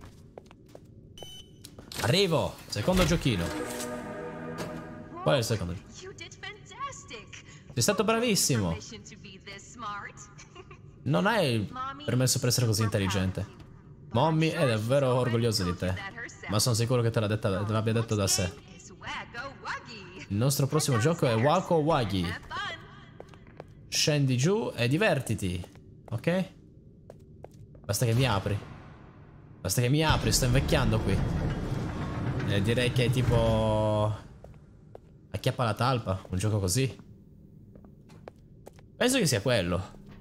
Arrivo! Secondo giochino. Qual è il secondo gioco? Sei stato bravissimo. Non hai il permesso per essere così intelligente. Mommy è davvero orgogliosa di te, ma sono sicuro che te l'abbia detto da sé. Il nostro prossimo gioco è Wacko Wuggy. Scendi giù e divertiti, ok? Basta che mi apri. Basta che mi apri, sto invecchiando qui. Direi che è tipo... Acchiappa la talpa, un gioco così. Penso che sia quello.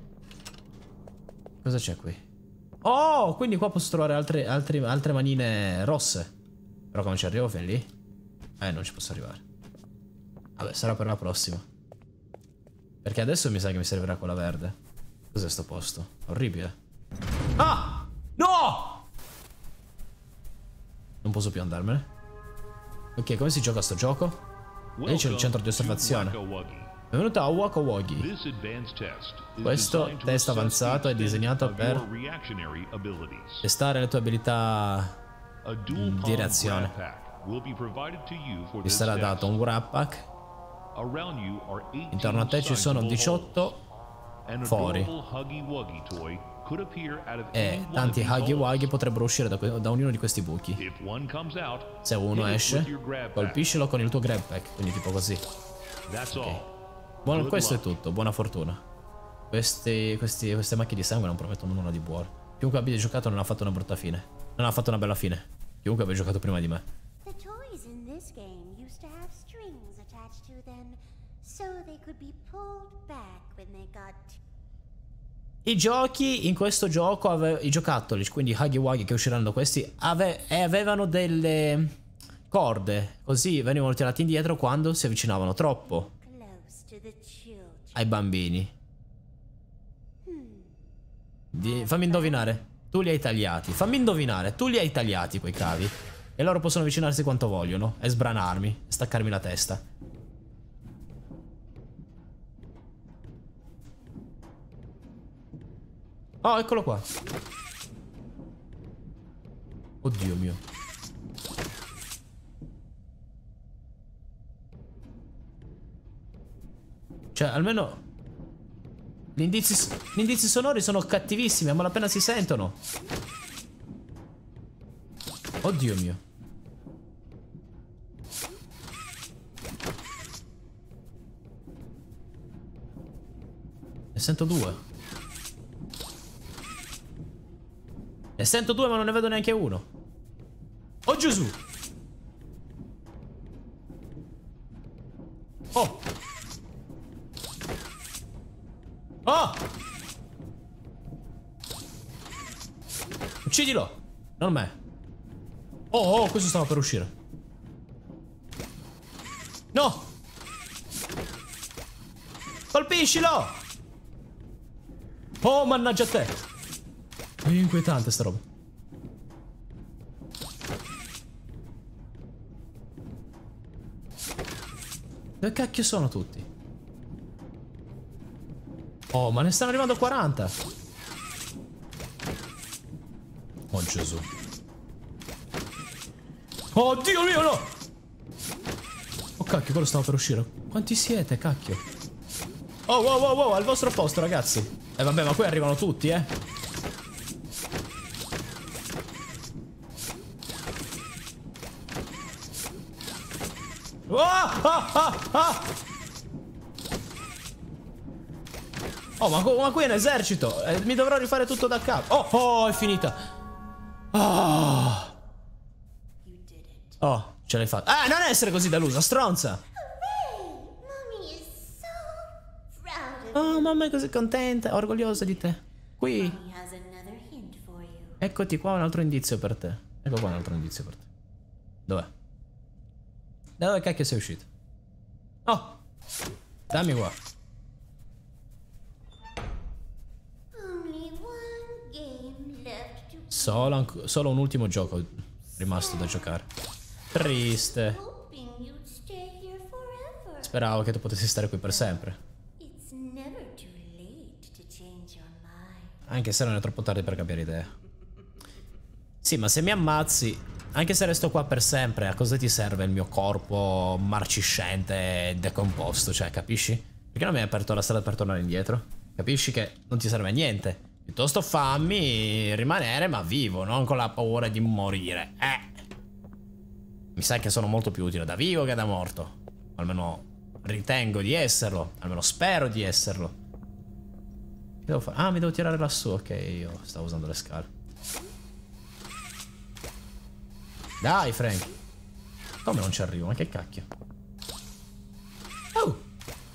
Cosa c'è qui? Oh, quindi qua posso trovare altre manine rosse. Però come ci arrivo fin lì? Non ci posso arrivare. Vabbè, sarà per la prossima. Perché adesso mi sa che mi servirà quella verde. Cos'è sto posto? Orribile. Ah! No! Non posso più andarmene. Ok, come si gioca sto gioco? E c'è il centro di osservazione. Benvenuto a Wacko Wuggy. Questo test avanzato è disegnato per testare le tue abilità di reazione. Ti sarà dato un grab pack. Intorno a te ci sono 18 fori. E tanti Huggy Wuggy potrebbero uscire da ognuno di questi buchi. Se uno esce, colpiscilo con il tuo grab pack. Quindi tipo così. Okay. Buono, questo è tutto, buona fortuna. Queste macchie di sangue non promettono nulla di buono. Chiunque abbia giocato non ha fatto una brutta fine. Non ha fatto una bella fine. Chiunque abbia giocato prima di me. I giochi in questo gioco, i giocattoli, quindi Huggy Wuggy che usciranno da questi, avevano delle corde, così venivano tirati indietro quando si avvicinavano troppo ai bambini. Fammi indovinare, tu li hai tagliati. Fammi indovinare, tu li hai tagliati quei cavi. E loro possono avvicinarsi quanto vogliono e sbranarmi, e staccarmi la testa. Oh, eccolo qua. Oddio mio. Cioè, almeno gli indizi sonori sono cattivissimi, a malapena si sentono. Oddio mio. Ne sento due. Ne sento due ma non ne vedo neanche uno. Oh Gesù. Oh. Oh. Uccidilo. Non me. Oh, questo stava per uscire. No. Colpiscilo. Oh, mannaggia a te. È inquietante sta roba. Dove cacchio sono tutti? Oh, ma ne stanno arrivando 40. Oh Gesù. Oh Dio mio, no. Oh cacchio, quello stava per uscire. Quanti siete, cacchio? Oh, wow, al vostro posto, ragazzi. Vabbè, ma qui arrivano tutti, Oh, ma qui è un esercito. Mi dovrò rifare tutto da capo. Oh, è finita. Oh, ce l'hai fatta. Ah, non essere così delusa, stronza. Oh, mamma è così contenta, orgogliosa di te. Qui. Eccoti qua un altro indizio per te. Ecco qua un altro indizio per te. Dov'è? Da dove cacchio sei uscito? Oh! Dammi qua. Solo un ultimo gioco rimasto da giocare. Triste. Speravo che tu potessi stare qui per sempre. Anche se non è troppo tardi per cambiare idea. Sì, ma se mi ammazzi, anche se resto qua per sempre, a cosa ti serve il mio corpo marciscente e decomposto? Cioè, capisci? Perché non mi hai aperto la strada per tornare indietro? Capisci che non ti serve a niente Piuttosto fammi rimanere ma vivo, non con la paura di morire. Mi sa che sono molto più utile da vivo che da morto. Almeno ritengo di esserlo. Almeno spero di esserlo. Che devo fare? Ah, mi devo tirare lassù. Ok, io stavo usando le scale. Dai, Frank. Come non ci arrivo? Ma che cacchio? Oh!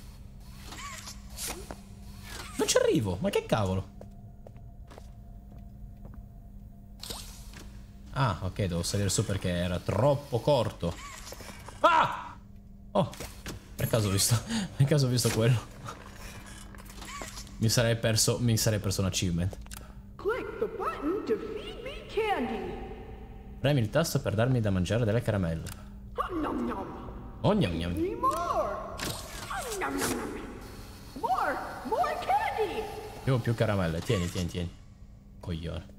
Non ci arrivo. Ma che cavolo? Ah, ok, devo salire su perché era troppo corto. Ah! Oh, per caso ho visto. Per caso ho visto quello. Mi sarei perso un achievement. Click the button to feed me candy. Premi il tasto per darmi da mangiare delle caramelle. Nom nom. Oh, gnam gnam. Need more. Nom nom nom. More candy. Più caramelle. Tieni. Coglione.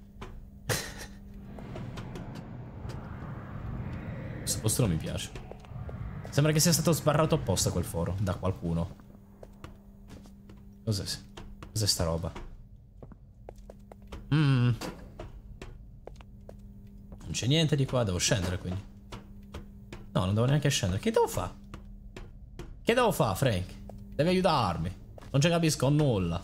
Questo posto non mi piace. Sembra che sia stato sbarrato apposta quel foro da qualcuno. Cos'è sta roba? Non c'è niente di qua, devo scendere quindi. No, non devo neanche scendere. Che devo fare? Che devo fare, Frank? Devi aiutarmi. Non ci capisco nulla.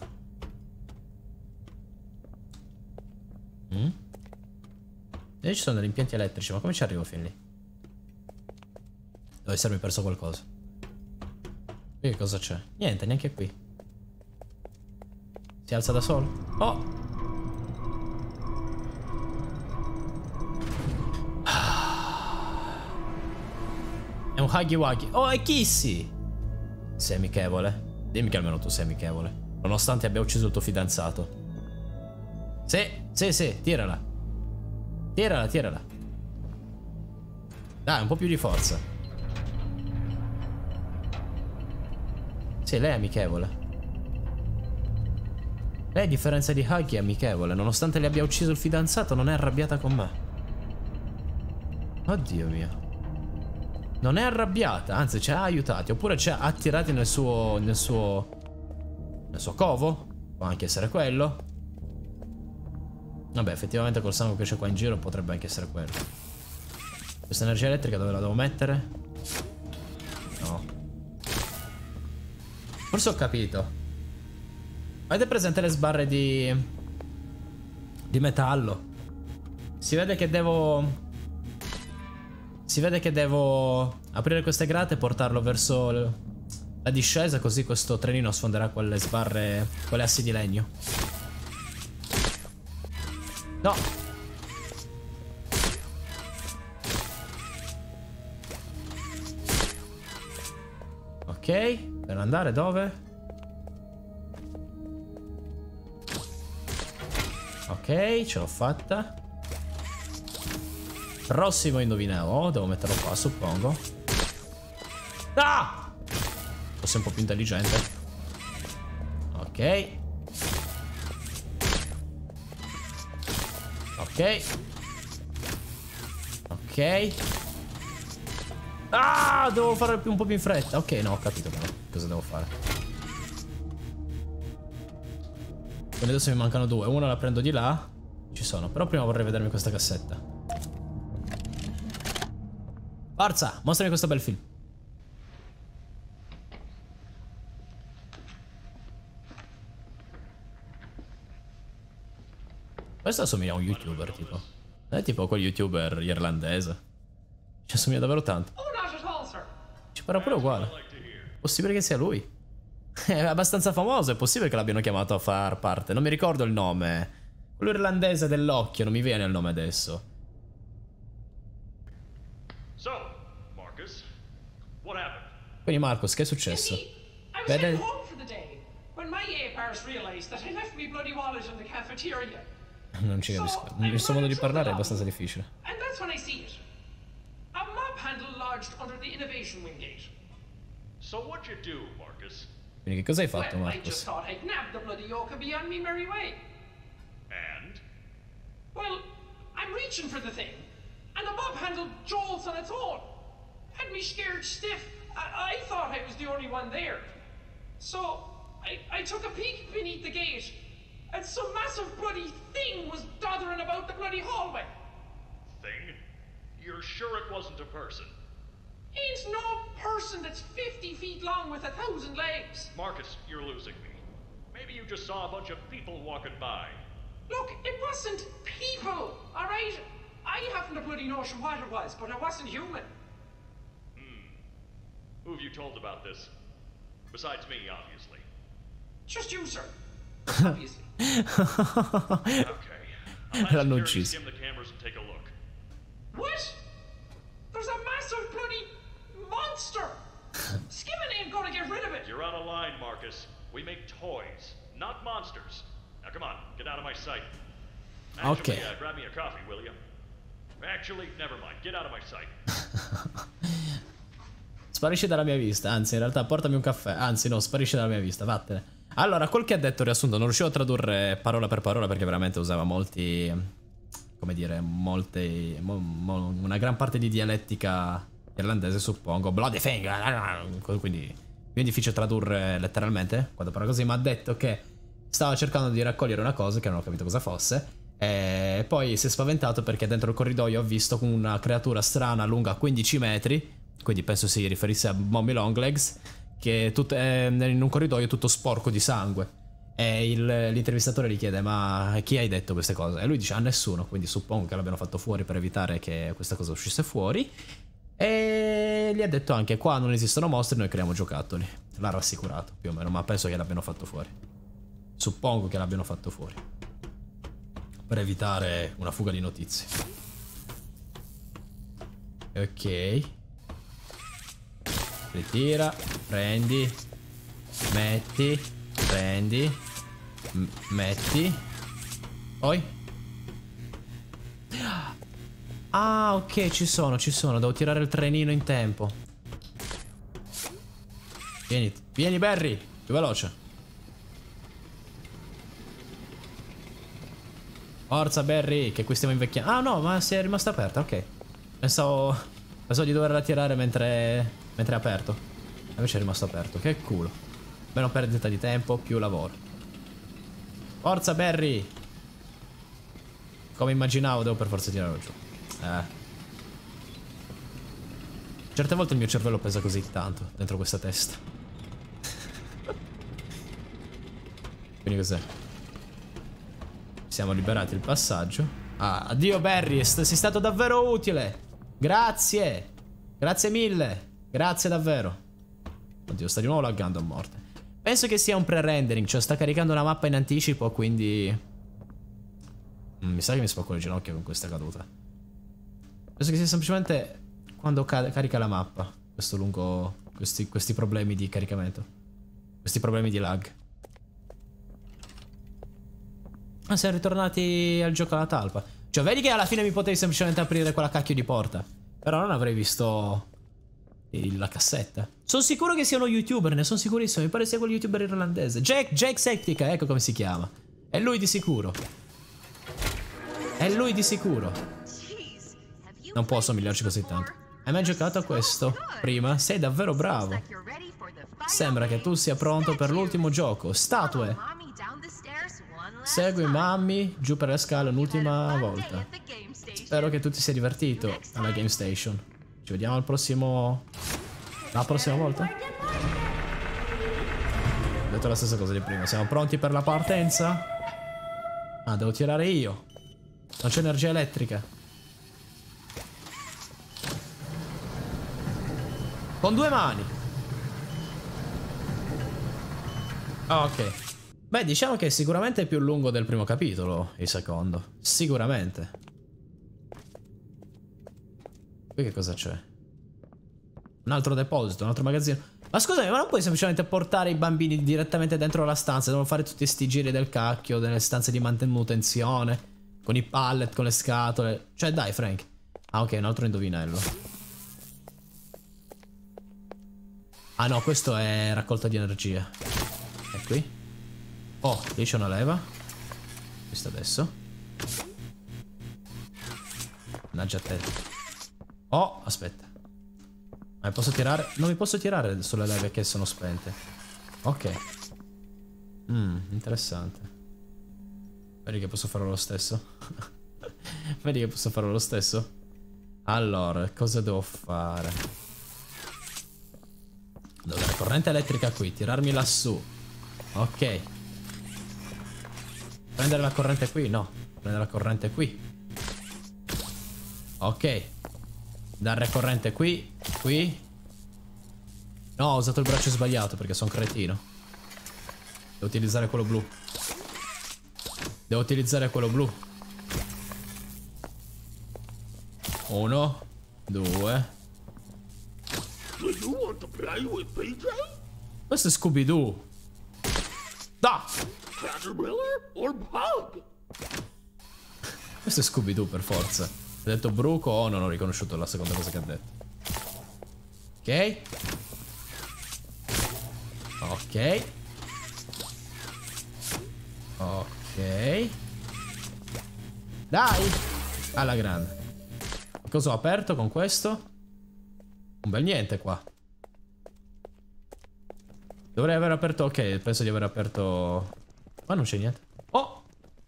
E ci sono degli impianti elettrici, ma come ci arrivo fin lì? Deve essermi perso qualcosa. Qui che cosa c'è? Niente, neanche qui. Si alza da solo? Oh! È un Huggy Wuggy. Oh, è Kissy! Sei amichevole. Dimmi che almeno tu sei amichevole. Nonostante abbia ucciso il tuo fidanzato. Sì, tirala. Tirala. Dai, un po' più di forza. Sì, lei è amichevole. Lei, a differenza di Huggy, è amichevole. Nonostante le abbia ucciso il fidanzato, non è arrabbiata con me. Oddio mio. Non è arrabbiata, anzi ci ha aiutati. Oppure ci ha attirati nel suo covo. Può anche essere quello. Vabbè, effettivamente col sangue che c'è qua in giro potrebbe anche essere quello. Questa energia elettrica dove la devo mettere? No. Forse ho capito. Avete presente le sbarre di metallo? Si vede che devo aprire queste grate e portarlo verso la discesa, così questo trenino sfonderà quelle sbarre, quelle assi di legno. No. Ok. Per andare dove? Ok, ce l'ho fatta. Prossimo indovinello. Oh, devo metterlo qua, suppongo. Ah! Forse un po' più intelligente. Ok. Ah, devo fare un po' più in fretta. Ok, no, ho capito però cosa devo fare. Quindi adesso mi mancano due. Una la prendo di là. Ci sono. Però prima vorrei vedermi questa cassetta. Forza, mostrami questo bel film. Questo assomiglia a un youtuber tipo. È tipo quel youtuber irlandese. Ci assomiglia davvero tanto. Ci pare pure uguale. Possibile che sia lui? È abbastanza famoso, è possibile che l'abbiano chiamato a far parte. Non mi ricordo il nome. Quello irlandese dell'occhio, non mi viene il nome adesso. So, Marcus, what happened? Quindi Marcus, che è successo? Vede... Non ci capisco. Il suo modo di parlare è abbastanza difficile. So what'd you do, Marcus? Quindi che cosa hai fatto, Marcus? And? Well, I'm reaching for the thing, and the bob handle jolts on its own. Had me scared stiff. I thought I was the only one there. So, I took a peek beneath the gate. and some massive bloody thing was doddering about the bloody hallway. Thing? You're sure it wasn't a person? Ain't no person that's 50 feet long with 1,000 legs. Marcus, you're losing me. Maybe you just saw a bunch of people walking by. Look, it wasn't people, alright? I haven't a bloody notion what it was, but it wasn't human. Who have you told about this? Besides me, obviously. Just you, sir. Obviously. Okay. I'll have L'hanno security ucciso. skim the cameras and take a look. What? There's a massive bloody monster! Skimming ain't gonna get rid of it. You're out of line, Marcus. We make toys, not monsters. Now come on, get out of my sight. Actually, Okay. grab me a coffee, will you? Actually, never mind. Get out of my sight. Sparisci dalla mia vista, anzi in realtà portami un caffè, anzi no, sparisci dalla mia vista, vattene. Allora, quel che ha detto riassunto, non riuscivo a tradurre parola per parola perché veramente usava molti, come dire, una gran parte di dialettica irlandese suppongo, bloody thing, quindi è difficile tradurre letteralmente quando parla così, ma ha detto che stava cercando di raccogliere una cosa che non ho capito cosa fosse. E poi si è spaventato perché dentro il corridoio ha visto una creatura strana lunga 15 metri, quindi penso si riferisse a Mommy Longlegs, che in un corridoio tutto sporco di sangue. E l'intervistatore gli chiede: ma chi hai detto queste cose? E lui dice: a nessuno, quindi suppongo che l'abbiano fatto fuori per evitare che questa cosa uscisse fuori. E gli ha detto anche: qua non esistono mostri, noi creiamo giocattoli. L'ha rassicurato più o meno, ma penso che l'abbiano fatto fuori. Suppongo che l'abbiano fatto fuori per evitare una fuga di notizie. Ok. Ritira, prendi, metti, prendi, metti. Poi. Ah, ok, ci sono, devo tirare il trenino in tempo. Vieni Barry, più veloce. Forza Barry, che qui stiamo invecchiando. Ah no, ma si è rimasta aperta, ok. Pensavo di doverla tirare mentre è aperto. Invece è rimasto aperto, che culo. Meno perdita di tempo, più lavoro. Forza Barry. Come immaginavo, devo per forza tirarlo giù. Certe volte il mio cervello pesa così tanto dentro questa testa. Quindi cos'è? Siamo liberati il passaggio. Ah, addio Barry, sei stato davvero utile. Grazie. Grazie mille. Grazie davvero. Oddio, sta di nuovo laggando a morte. Penso che sia un pre-rendering, cioè sta caricando una mappa in anticipo, quindi mi sa che mi spacco le ginocchia con questa caduta. Penso che sia semplicemente quando carica la mappa questi problemi di caricamento, questi problemi di lag. Ah, siamo ritornati al gioco alla talpa. Cioè, vedi che alla fine mi potevi semplicemente aprire quella cacchio di porta. Però non avrei visto la cassetta. Sono sicuro che sia uno youtuber, ne sono sicurissimo. Mi pare sia quel youtuber irlandese. Jake Septica, ecco come si chiama. È lui di sicuro. È lui di sicuro. Non può somigliarci così tanto. Hai mai giocato a questo prima? Sei davvero bravo. Sembra che tu sia pronto per l'ultimo gioco. Statue. Segui Mammy giù per le scale un'ultima volta. Spero che tu ti sia divertito alla Game Station. Ci vediamo la prossima volta. Ho detto la stessa cosa di prima. Siamo pronti per la partenza? Ah, devo tirare io. Non c'è energia elettrica. Con due mani. Ok. Beh, diciamo che sicuramente è più lungo del primo capitolo, il secondo. Sicuramente. Qui che cosa c'è? Un altro deposito, un altro magazzino. Ma scusami, ma non puoi semplicemente portare i bambini direttamente dentro la stanza? Devono fare tutti sti giri del cacchio, delle stanze di manutenzione, con i pallet, con le scatole. Cioè, dai, Frank. Ah, ok, un altro indovinello. Ah no, questo è raccolta di energia. È qui. Oh, lì c'è una leva. Questo adesso. Mannaggia a te. Oh, aspetta. Ma posso tirare? Non mi posso tirare sulle leve che sono spente. Ok. Interessante. Vedi che posso farlo lo stesso? Vedi che posso farlo lo stesso? Allora, cosa devo fare? Devo dare corrente elettrica qui, tirarmi lassù. Ok. Prendere la corrente qui? No. Prendere la corrente qui. Ok. Dare corrente qui. Qui. No, ho usato il braccio sbagliato perché sono cretino. Devo utilizzare quello blu. Devo utilizzare quello blu. 1, 2. Questo è Scooby-Doo. Da! Questo è Scooby-Doo per forza. Ha detto bruco o non ho riconosciuto la seconda cosa che ha detto. Ok. Ok. Ok. Dai! Alla grande. Cosa ho aperto con questo? Un bel niente qua. Dovrei aver aperto... Ok, penso di aver aperto... Ma non c'è niente. Oh!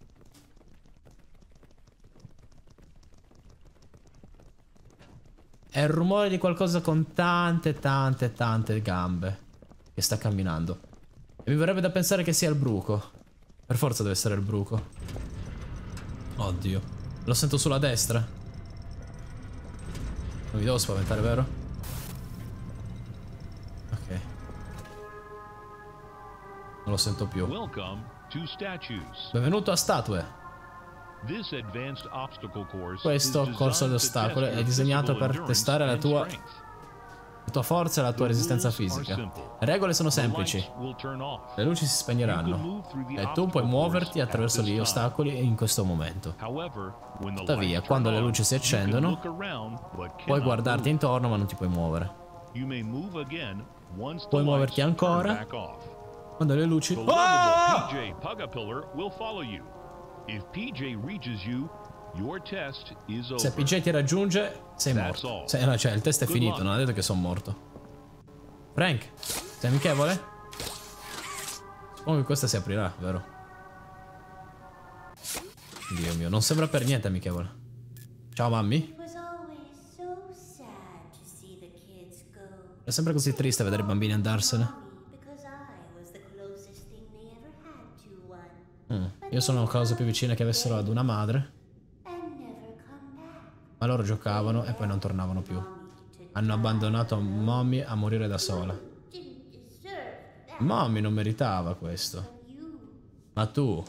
È il rumore di qualcosa con tante gambe che sta camminando. E mi verrebbe da pensare che sia il bruco. Per forza deve essere il bruco. Oddio. Lo sento sulla destra. Non mi devo spaventare, vero? Ok. Non lo sento più. Benvenuto a statue. Questo corso ad ostacoli è disegnato per testare la tua forza e la tua resistenza fisica. Le regole sono semplici. Le luci si spegneranno e tu puoi muoverti attraverso gli ostacoli in questo momento. Tuttavia, quando le luci si accendono, puoi guardarti intorno ma non ti puoi muovere. Puoi muoverti ancora quando le luci... Oh! Se PJ ti raggiunge, sei morto. Cioè, il test è finito, non ha detto che sono morto. Frank, sei amichevole? Suppongo che questa si aprirà, vero? Dio mio, non sembra per niente amichevole. Ciao, mammi. È sempre così triste vedere i bambini andarsene. Io sono la cosa più vicina che avessero ad una madre. Ma loro giocavano e poi non tornavano più. Hanno abbandonato Mommy a morire da sola. Mommy non meritava questo. Ma tu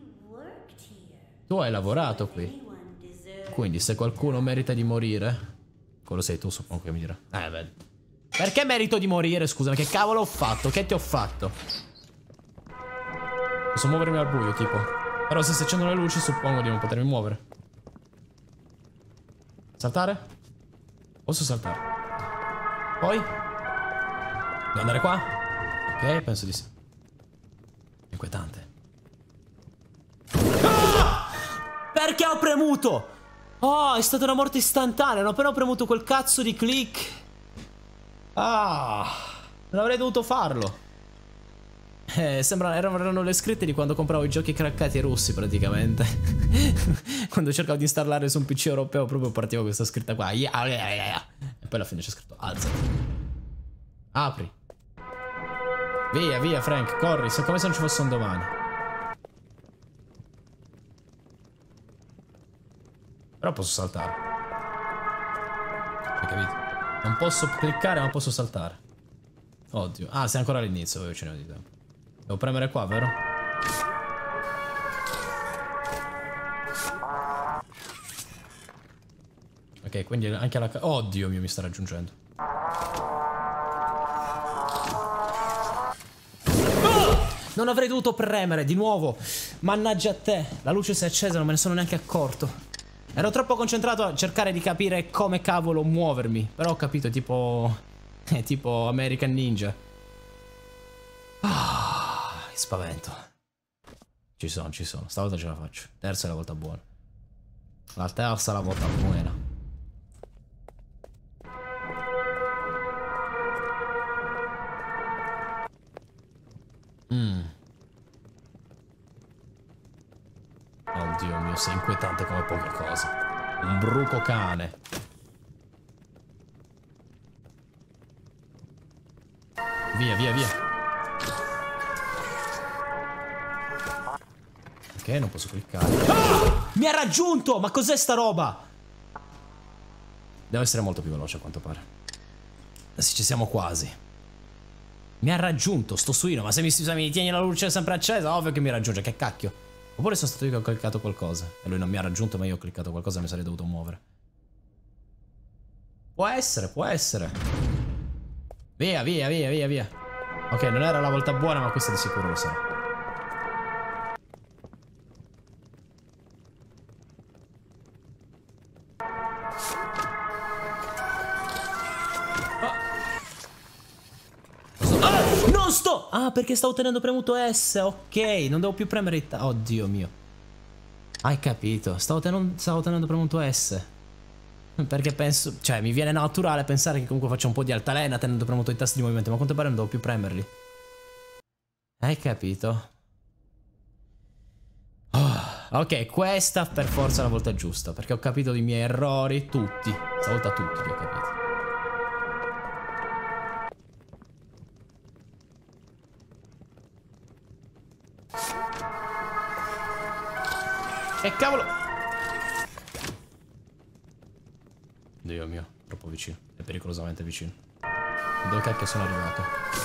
hai lavorato qui. Quindi se qualcuno merita di morire, quello sei tu, suppongo che mi dirà. Vedi. Perché merito di morire, scusami? Che cavolo ho fatto? Che ti ho fatto? Posso muovermi al buio, tipo. Però se si accendono le luci, suppongo di non potermi muovere. Saltare? Posso saltare? Poi? Devo andare qua? Ok, penso di sì. Inquietante. Ah! Perché ho premuto? Oh, è stata una morte istantanea. Non appena ho premuto quel cazzo di click. Ah, non avrei dovuto farlo. Erano le scritte di quando compravo i giochi craccati russi praticamente. Quando cercavo di installare su un PC europeo proprio partivo questa scritta qua. E poi alla fine c'è scritto alzati. Apri. Via, via Frank, corri, come se non ci fosse un domani. Però posso saltare. Hai capito? Non posso cliccare ma posso saltare. Oddio. Ah, sei ancora all'inizio, ce ne ho di tempo. Devo premere qua, vero? Ok, quindi anche alla... Oddio mio, mi sta raggiungendo. Non avrei dovuto premere, di nuovo. Mannaggia a te. La luce si è accesa, non me ne sono neanche accorto. Ero troppo concentrato a cercare di capire come cavolo muovermi. Però ho capito, tipo... tipo American Ninja. Spavento. Ci sono. Stavolta ce la faccio. Terza è la volta buona. La terza è la volta buona. mio, sei inquietante come poche cose. Un bruco cane. Via, via, via. Ok, non posso cliccare. Ah! Mi ha raggiunto! Ma cos'è sta roba? Devo essere molto più veloce a quanto pare. Sì, ci siamo quasi. Mi ha raggiunto sto suino, ma se mi tieni la luce sempre accesa, ovvio che mi raggiunge, che cacchio. Oppure sono stato io che ho cliccato qualcosa e lui non mi ha raggiunto, ma io ho cliccato qualcosa e mi sarei dovuto muovere. Può essere, può essere. Via, via, via, via, via. Ok, non era la volta buona, ma questa di sicuro lo sarà. Non sto! Ah, perché stavo tenendo premuto S, ok, non devo più premere il oddio mio. Hai capito, stavo tenendo premuto S. Perché penso, cioè mi viene naturale pensare che comunque faccio un po' di altalena tenendo premuto i tasti di movimento, ma a quanto pare non devo più premerli. Hai capito? Oh, ok, questa per forza è la volta giusta, perché ho capito i miei errori, tutti. Stavolta tutti li ho capiti. Che cavolo! Dio mio, troppo vicino. È pericolosamente vicino. Dove cacchio sono arrivato?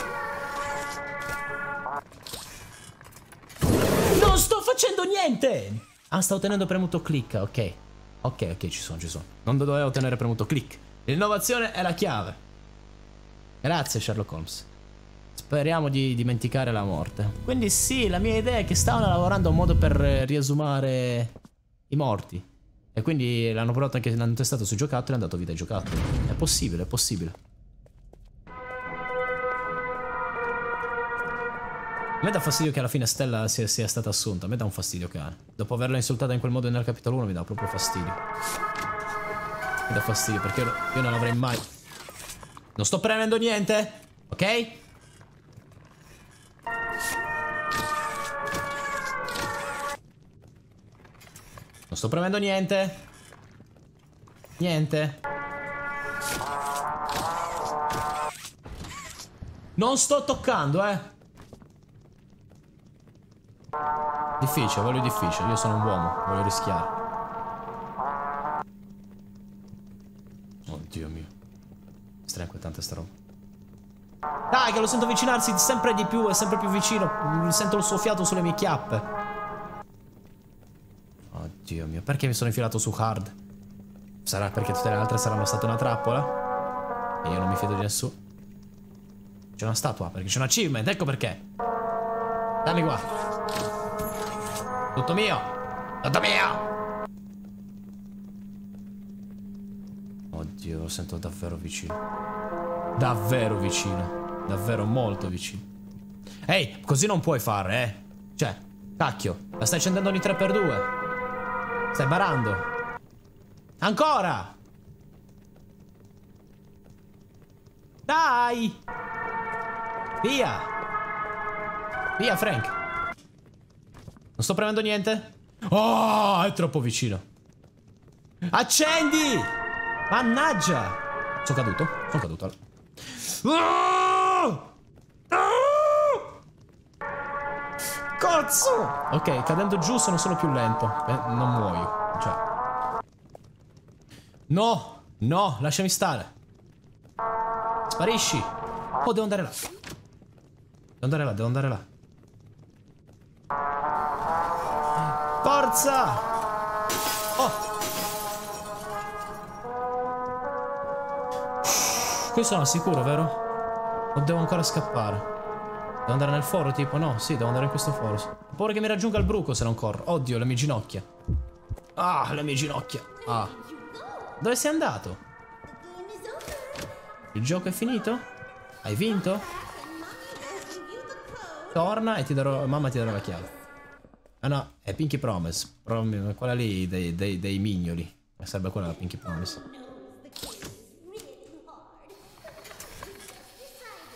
Non sto facendo niente! Ah, stavo tenendo premuto click, ok. Ok, ci sono. Non dovevo tenere premuto click. L'innovazione è la chiave. Grazie, Sherlock Holmes. Speriamo di dimenticare la morte. Quindi sì, la mia idea è che stavano lavorando a un modo per riesumare i morti. E quindi l'hanno provato anche, l'hanno testato sui giocattoli e hanno dato vita ai giocattoli. È possibile, è possibile. A me dà fastidio che alla fine Stella sia stata assunta. A me dà un fastidio, cane. Dopo averla insultata in quel modo nel capitolo 1 mi dà proprio fastidio. Mi dà fastidio perché io non avrei mai... Non sto premendo niente, ok? Non sto premendo niente. Niente. Non sto toccando, Difficile, voglio difficile. Io sono un uomo, voglio rischiare. Oddio mio. Stra inquietante sta roba. Dai, che lo sento avvicinarsi sempre di più e sempre più vicino. Sento il suo fiato sulle mie chiappe. Oddio mio, perché mi sono infilato su hard? Sarà perché tutte le altre saranno state una trappola? E io non mi fido di nessuno. C'è una statua, perché c'è un achievement, ecco perché. Dammi qua. Tutto mio. Tutto mio. Oddio, lo sento davvero vicino. Davvero vicino. Davvero molto vicino. Ehi, così non puoi fare, Cioè, cacchio, la stai accendendo ogni 3x2. Stai barando. Ancora. Dai. Via. Via, Frank. Non sto premendo niente. Oh, è troppo vicino. Accendi. Mannaggia. Sono caduto. Sono caduto. Oh! Cazzo! Ok, cadendo giù sono solo più lento. Non muoio. Cioè. No! No, lasciami stare. Sparisci. Oh, devo andare là. Devo andare là. Forza! Oh! Qui sono sicuro, vero? O devo ancora scappare? Devo andare nel foro, tipo? No, sì, devo andare in questo foro. Ho paura che mi raggiunga il bruco se non corro. Oddio, le mie ginocchia. Ah, le mie ginocchia. Ah. Dove sei andato? Il gioco è finito? Hai vinto? Torna e ti darò... Mamma ti darà la chiave. Ah no, è Pinky Promise. Quella lì dei mignoli. Sarebbe quella la Pinky Promise.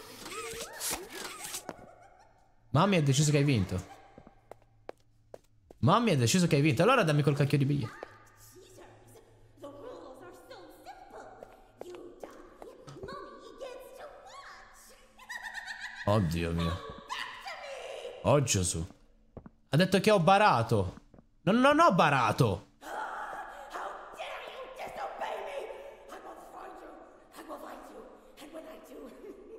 Mamma ha deciso che hai vinto. Mamma ha deciso che hai vinto. Allora dammi quel cacchio di biglietto. The rules are so simple. You die, Mommy gets to watch. Oddio mio. Oh Gesù. Ha detto che ho barato. Non ho barato. How dare you disobey me? I will find you. I will find you. And when I do...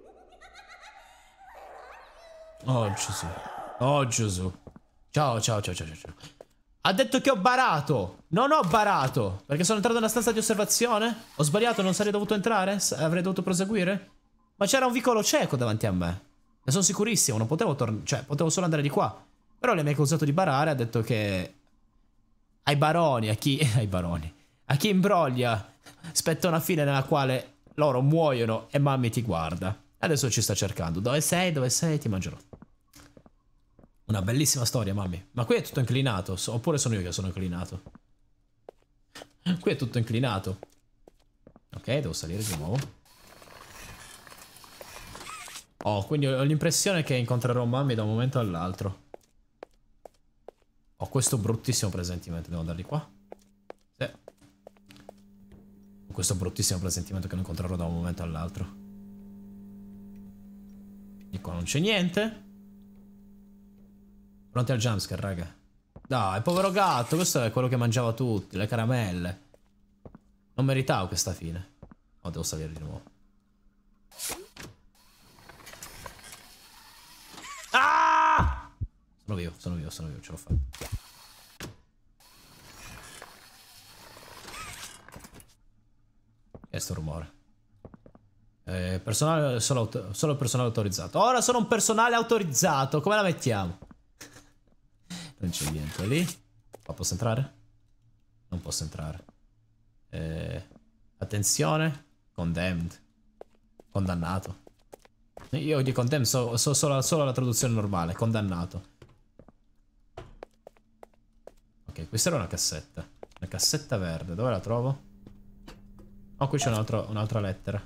Oh Gesù. Oh Gesù. Ciao. Ha detto che ho barato. Non ho barato. Perché sono entrato nella stanza di osservazione? Ho sbagliato, non sarei dovuto entrare? Avrei dovuto proseguire? Ma c'era un vicolo cieco davanti a me. Ne sono sicurissimo, non potevo tornare. Cioè, potevo solo andare di qua. Però lei mi ha accusato di barare, ha detto che... Ai baroni, a chi... ai baroni. A chi imbroglia spetta una fine nella quale loro muoiono e Mammy ti guarda. Adesso ci sta cercando. Dove sei? Dove sei? Ti mangerò. Una bellissima storia, Mammy. Ma qui è tutto inclinato. Oppure sono io che sono inclinato? Qui è tutto inclinato. Ok, devo salire di nuovo. Oh, quindi ho l'impressione che incontrerò Mammy da un momento all'altro. Ho questo bruttissimo presentimento. Devo andare di qua? Sì. Ho questo bruttissimo presentimento che lo incontrerò da un momento all'altro. Di qua non c'è niente. Pronti al jumpscare, raga. Dai, povero gatto. Questo è quello che mangiava tutti. Le caramelle. Non meritavo questa fine. Oh, devo salire di nuovo. Ah! Sono vivo, ce l'ho fatta. Che è sto rumore? Personale, solo personale autorizzato. Ora sono un personale autorizzato. Come la mettiamo? Non c'è niente lì. Ma posso entrare? Non posso entrare. Attenzione. Condemned. Condannato. Io di condemned so solo la traduzione normale. Condannato. Ok, questa era una cassetta. Una cassetta verde. Dove la trovo? Oh, qui c'è un'altra lettera.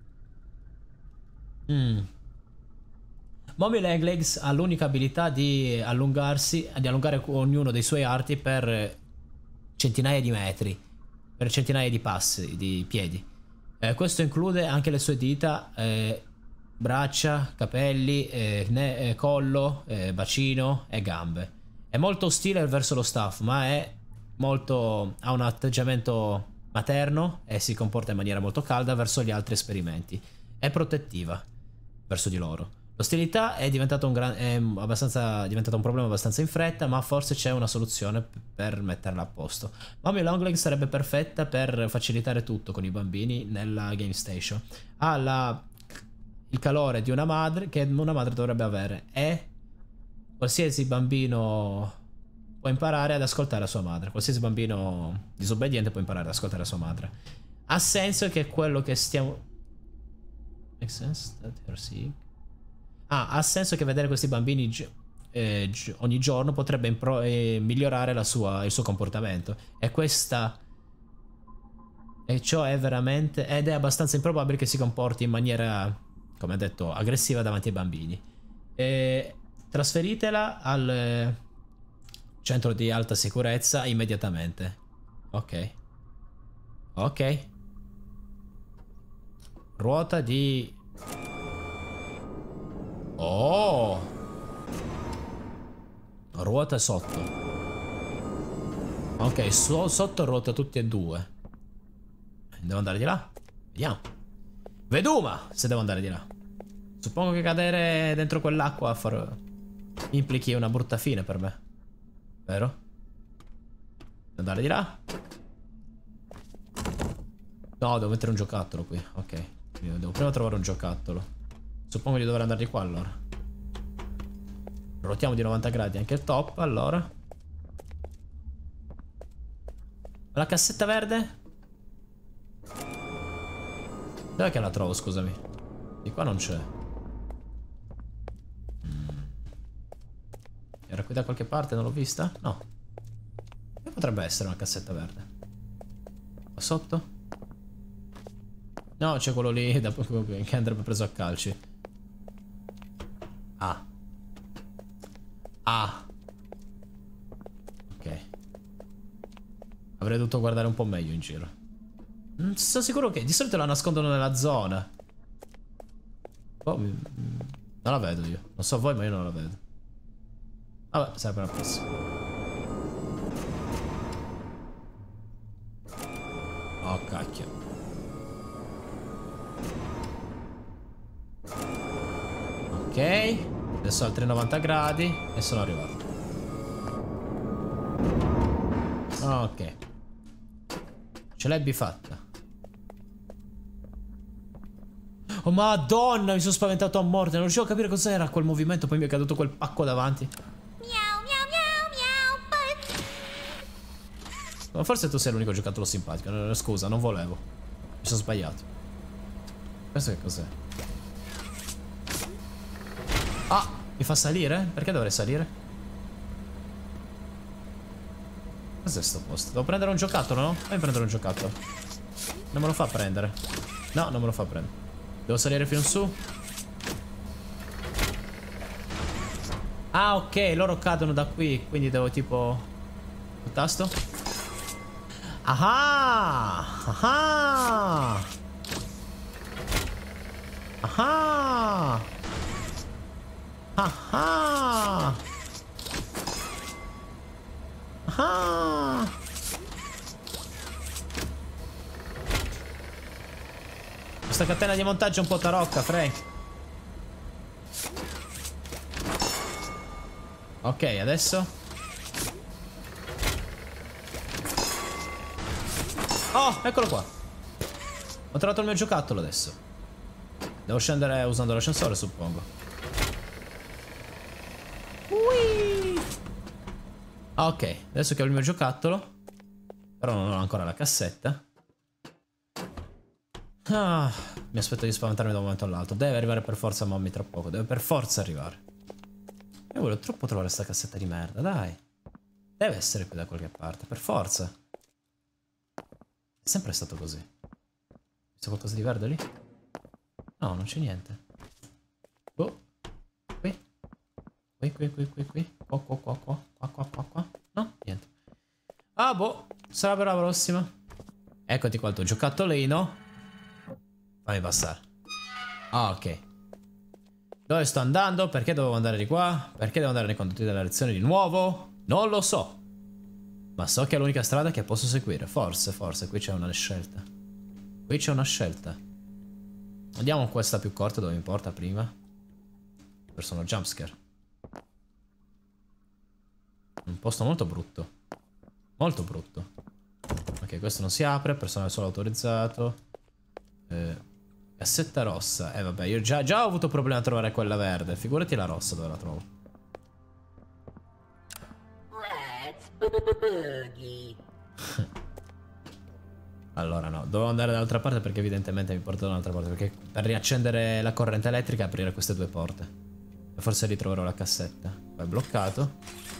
Mommy Longlegs ha l'unica abilità di allungare ognuno dei suoi arti per centinaia di metri, per centinaia di passi, di piedi. Questo include anche le sue dita, braccia, capelli, collo, bacino e gambe. È molto ostile verso lo staff, ma ha un atteggiamento materno e si comporta in maniera molto calda verso gli altri esperimenti. È protettiva verso di loro. L'ostilità è diventata un problema abbastanza in fretta, ma forse c'è una soluzione per metterla a posto. Mommy Longlegs sarebbe perfetta per facilitare tutto con i bambini nella game station. Ha il calore di una madre che una madre dovrebbe avere, e qualsiasi bambino può imparare ad ascoltare la sua madre. Qualsiasi bambino disobbediente può imparare ad ascoltare la sua madre. Ha senso che quello che stiamo... Makes sense that you're seeing? Ha senso che vedere questi bambini ogni giorno potrebbe migliorare il suo comportamento. E ciò è veramente... ed è abbastanza improbabile che si comporti in maniera, come ha detto, aggressiva davanti ai bambini. Trasferitela al centro di alta sicurezza immediatamente. Ok. Ruota di... Oh! Ruota sotto. Ok, sotto ruota tutti e due. Devo andare di là? Vediamo. Veduma se devo andare di là. Suppongo che cadere dentro quell'acqua implichi una brutta fine per me. Vero? Devo andare di là? No, devo mettere un giocattolo qui. Ok. Io devo prima trovare un giocattolo. Suppongo di dover andare di qua allora. Ruotiamo di 90 gradi anche il top, allora. La cassetta verde? Dov'è che la trovo, scusami? Di qua non c'è. Era qui da qualche parte, non l'ho vista? No. Che potrebbe essere una cassetta verde? Qua sotto? No, c'è quello lì che andrebbe preso a calci. Avrei dovuto guardare un po' meglio in giro. Non sono sicuro che... Di solito la nascondono nella zona. Oh, non la vedo io. Non so voi, ma io non la vedo. Vabbè, serve per la prossima. Oh, cacchio. Ok. Adesso altri 90 gradi. E sono arrivato. Ok. Ce l'hai fatta. Oh madonna, mi sono spaventato a morte. Non riuscivo a capire cos'era quel movimento. Poi mi è caduto quel pacco davanti. Ma forse tu sei l'unico giocattolo simpatico. Scusa, non volevo. Mi sono sbagliato. Questo che cos'è? Ah, mi fa salire? Perché dovrei salire? Cos'è sto posto? Devo prendere un giocattolo, no? Fammi prendere un giocattolo. Non me lo fa prendere. No, non me lo fa prendere. Devo salire fino su. Ah, ok, loro cadono da qui. Quindi devo tipo... Il tasto? Ah! Ah! Ah! Ah! Ah! Questa catena di montaggio è un po' tarocca, Frank. Ok, adesso. Oh, eccolo qua. Ho trovato il mio giocattolo adesso. Devo scendere usando l'ascensore, suppongo. Ui. Ok, adesso che ho il mio giocattolo. Però non ho ancora la cassetta. Ah, mi aspetto di spaventarmi da un momento all'altro. Deve arrivare per forza Mommy tra poco. Deve per forza arrivare. Io voglio troppo trovare sta cassetta di merda, dai. Deve essere qui da qualche parte, per forza. È sempre stato così. C'è qualcosa di verde lì? No, non c'è niente. Oh. Qui. Qui. Qua. No, niente. Ah, boh. Sarà per la prossima. Eccoti qua il tuo giocattolino. Fammi passare. Ah, ok. Dove sto andando? Perché dovevo andare di qua? Perché devo andare nei condotti della lezione di nuovo? Non lo so. Ma so che è l'unica strada che posso seguire. Forse, qui c'è una scelta. Qui c'è una scelta. Andiamo questa più corta dove mi porta prima. Per sono jumpscare. Un posto molto brutto. Molto brutto. Ok, questo non si apre. Personale solo autorizzato. Cassetta rossa. Vabbè, io già ho avuto problemi a trovare quella verde. Figurati la rossa dove la trovo. Allora no, dovevo andare dall'altra parte perché evidentemente mi porta dall'altra parte. Perché per riaccendere la corrente elettrica aprire queste due porte. E forse ritroverò la cassetta. Poi è bloccato.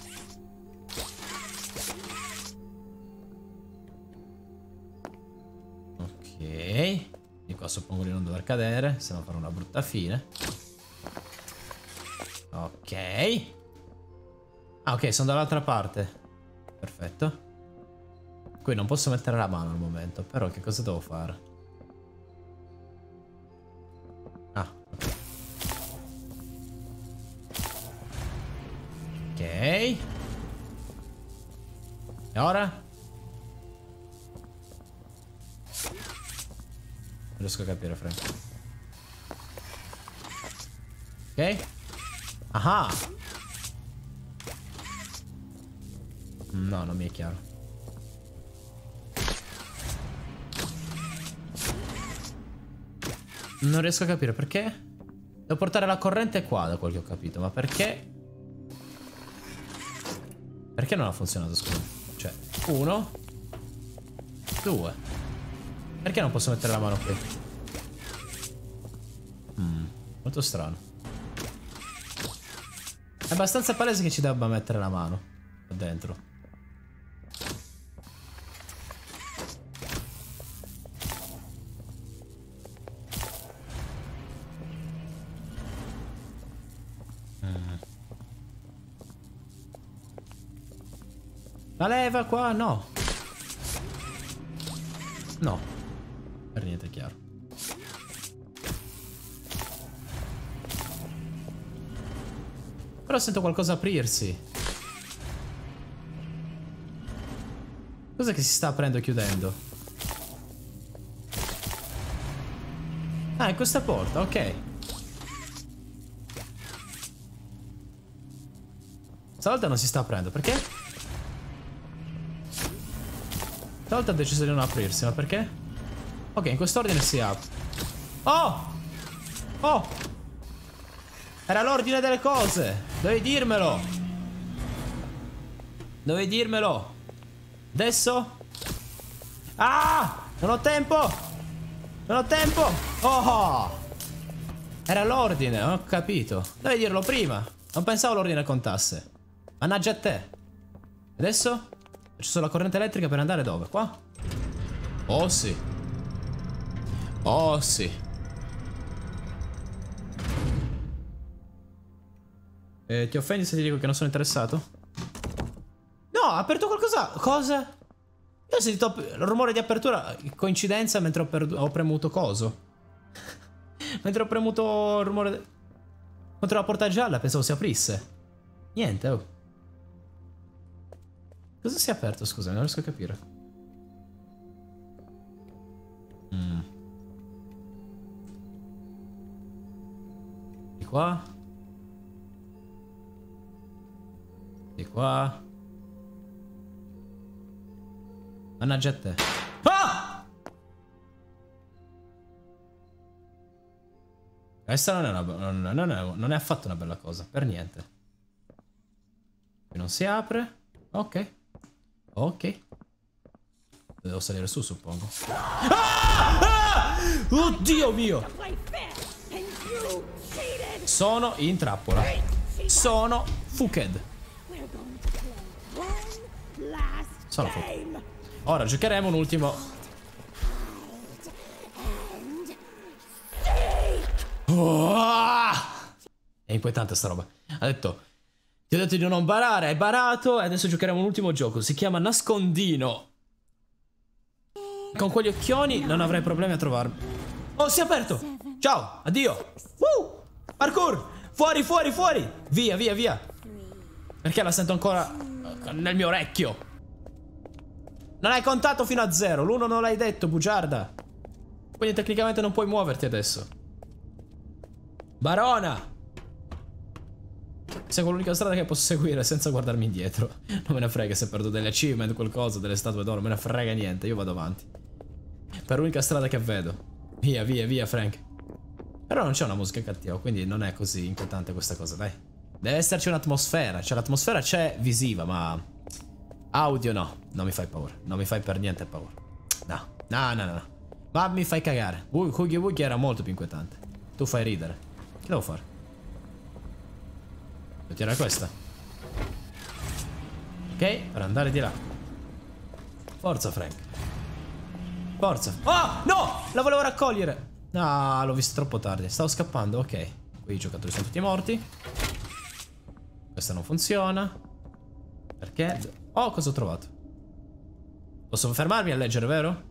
Ok. Di qua suppongo di non dover cadere, se no farò una brutta fine. Ok. Ah, ok, sono dall'altra parte. Perfetto. Qui non posso mettere la mano al momento, però che cosa devo fare? Ah, ok. Ok. E ora? Non riesco a capire, Frank. Ok. Ah. No, non mi è chiaro. Non riesco a capire perché. Devo portare la corrente qua, da quel che ho capito. Ma perché? Perché non ha funzionato, scusa? Cioè, 1 2. Perché non posso mettere la mano qui? Molto strano. È abbastanza palese che ci debba mettere la mano qua dentro. La leva qua? No. No. Per niente chiaro. Però sento qualcosa aprirsi. Cos'è che si sta aprendo e chiudendo? Ah, è questa porta, ok. Stavolta non si sta aprendo, perché? Stavolta ha deciso di non aprirsi, ma perché? Ok, in quest'ordine si apre. Oh! Oh! Era l'ordine delle cose! Dovevi dirmelo! Dovevi dirmelo! Adesso? Ah! Non ho tempo! Non ho tempo! Oh! Era l'ordine, ho capito. Dovevi dirlo prima. Non pensavo l'ordine contasse. Mannaggia a te. Adesso? C'è solo la corrente elettrica per andare dove? Qua? Oh sì. Oh sì. Ti offendi se ti dico che non sono interessato? No, ha aperto qualcosa. Cosa? Io ho sentito il rumore di apertura. Coincidenza mentre ho premuto coso. Mentre ho premuto il rumore contro la porta gialla, pensavo si aprisse. Niente, oh. Cosa si è aperto, scusa, non riesco a capire. Di qua. Di qua. Mannaggia a te. Ah! Questa non è affatto una bella cosa, per niente. Qui non si apre. Ok. Ok. Devo salire su, suppongo. Ah! Ah! Oddio mio! Sono in trappola. Sono fucked. Sono fucked. Ora giocheremo un ultimo. Oh! È inquietante sta roba. Ha detto: ti ho detto di non barare, hai barato. E adesso giocheremo un ultimo gioco. Si chiama nascondino. Con quegli occhioni non avrei problemi a trovarmi. Oh, si è aperto. Ciao, addio. Parkour. Fuori, fuori, fuori. Via, via, via. Perché la sento ancora nel mio orecchio. Non hai contato fino a 0. L'1 non l'hai detto, bugiarda. Quindi tecnicamente non puoi muoverti adesso. Barona. Seguo l'unica strada che posso seguire senza guardarmi indietro. Non me ne frega se perdo delle achievement, qualcosa, delle statue d'oro. Me ne frega niente, io vado avanti. Per l'unica strada che vedo. Via, via, via, Frank. Però non c'è una musica cattiva, quindi non è così inquietante questa cosa, dai. Deve esserci un'atmosfera. Cioè l'atmosfera c'è visiva, ma audio no. Non mi fai paura. Non mi fai per niente paura. No, no, no, no. Ma mi fai cagare. Huggy Wuggy era molto più inquietante. Tu fai ridere. Che devo fare? Devo tirare questa. Ok, per andare di là. Forza, Frank. Forza. Oh, no! La volevo raccogliere. No, l'ho visto troppo tardi. Stavo scappando, ok. Qui i giocatori sono tutti morti. Questa non funziona. Perché? Oh, cosa ho trovato? Posso fermarmi a leggere, vero?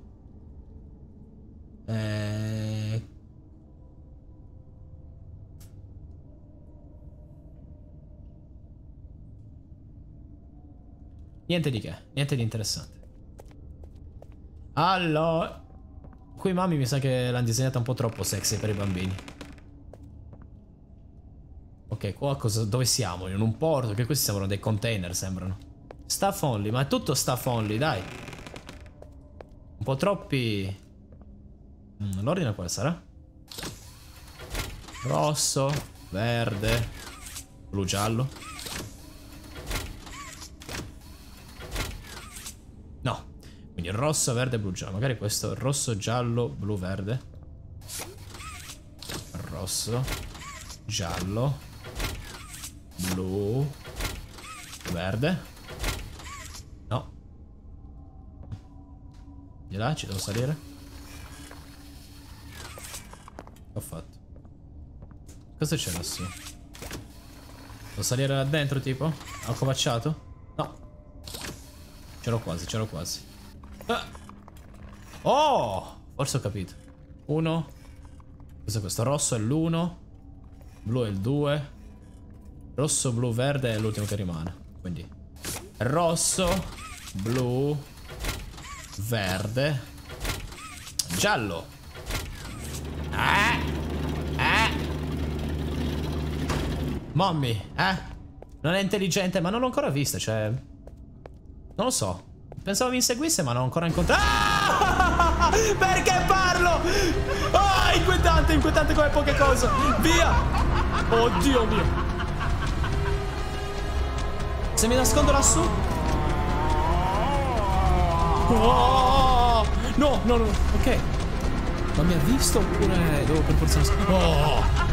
Niente di che, niente di interessante. Allora, qui mami mi sa che l'hanno disegnata un po' troppo sexy per i bambini. Ok, qua cosa, dove siamo? In un porto? Che questi sembrano dei container, sembrano. Staff only, ma è tutto staff only, dai. Un po' troppi. L'ordine quale sarà? Rosso, verde, blu, giallo. No. Quindi rosso, verde, blu, giallo. Magari questo rosso, giallo, blu, verde. Rosso, giallo, blu, verde. No. Di là ci devo salire. Che ho fatto? Cosa c'è lassù? Devo salire là dentro tipo? Ho covacciato? No. C'ero quasi, c'ero quasi. Ah. Oh! Forse ho capito. 1. Cos'è questo? Rosso è l'1. Blu è il 2. Rosso, blu, verde è l'ultimo che rimane. Quindi rosso, blu, verde, giallo. Mommy, non è intelligente, ma non l'ho ancora vista, cioè... Non lo so. Pensavo mi inseguisse, ma non l'ho ancora incontrato. Ah! Perché parlo? Ah, inquietante, inquietante come poche cose. Via! Oddio mio. Se mi nascondo lassù? Oh! No, no, no, ok. Ma mi ha visto oppure devo per forza nascondere? Oh!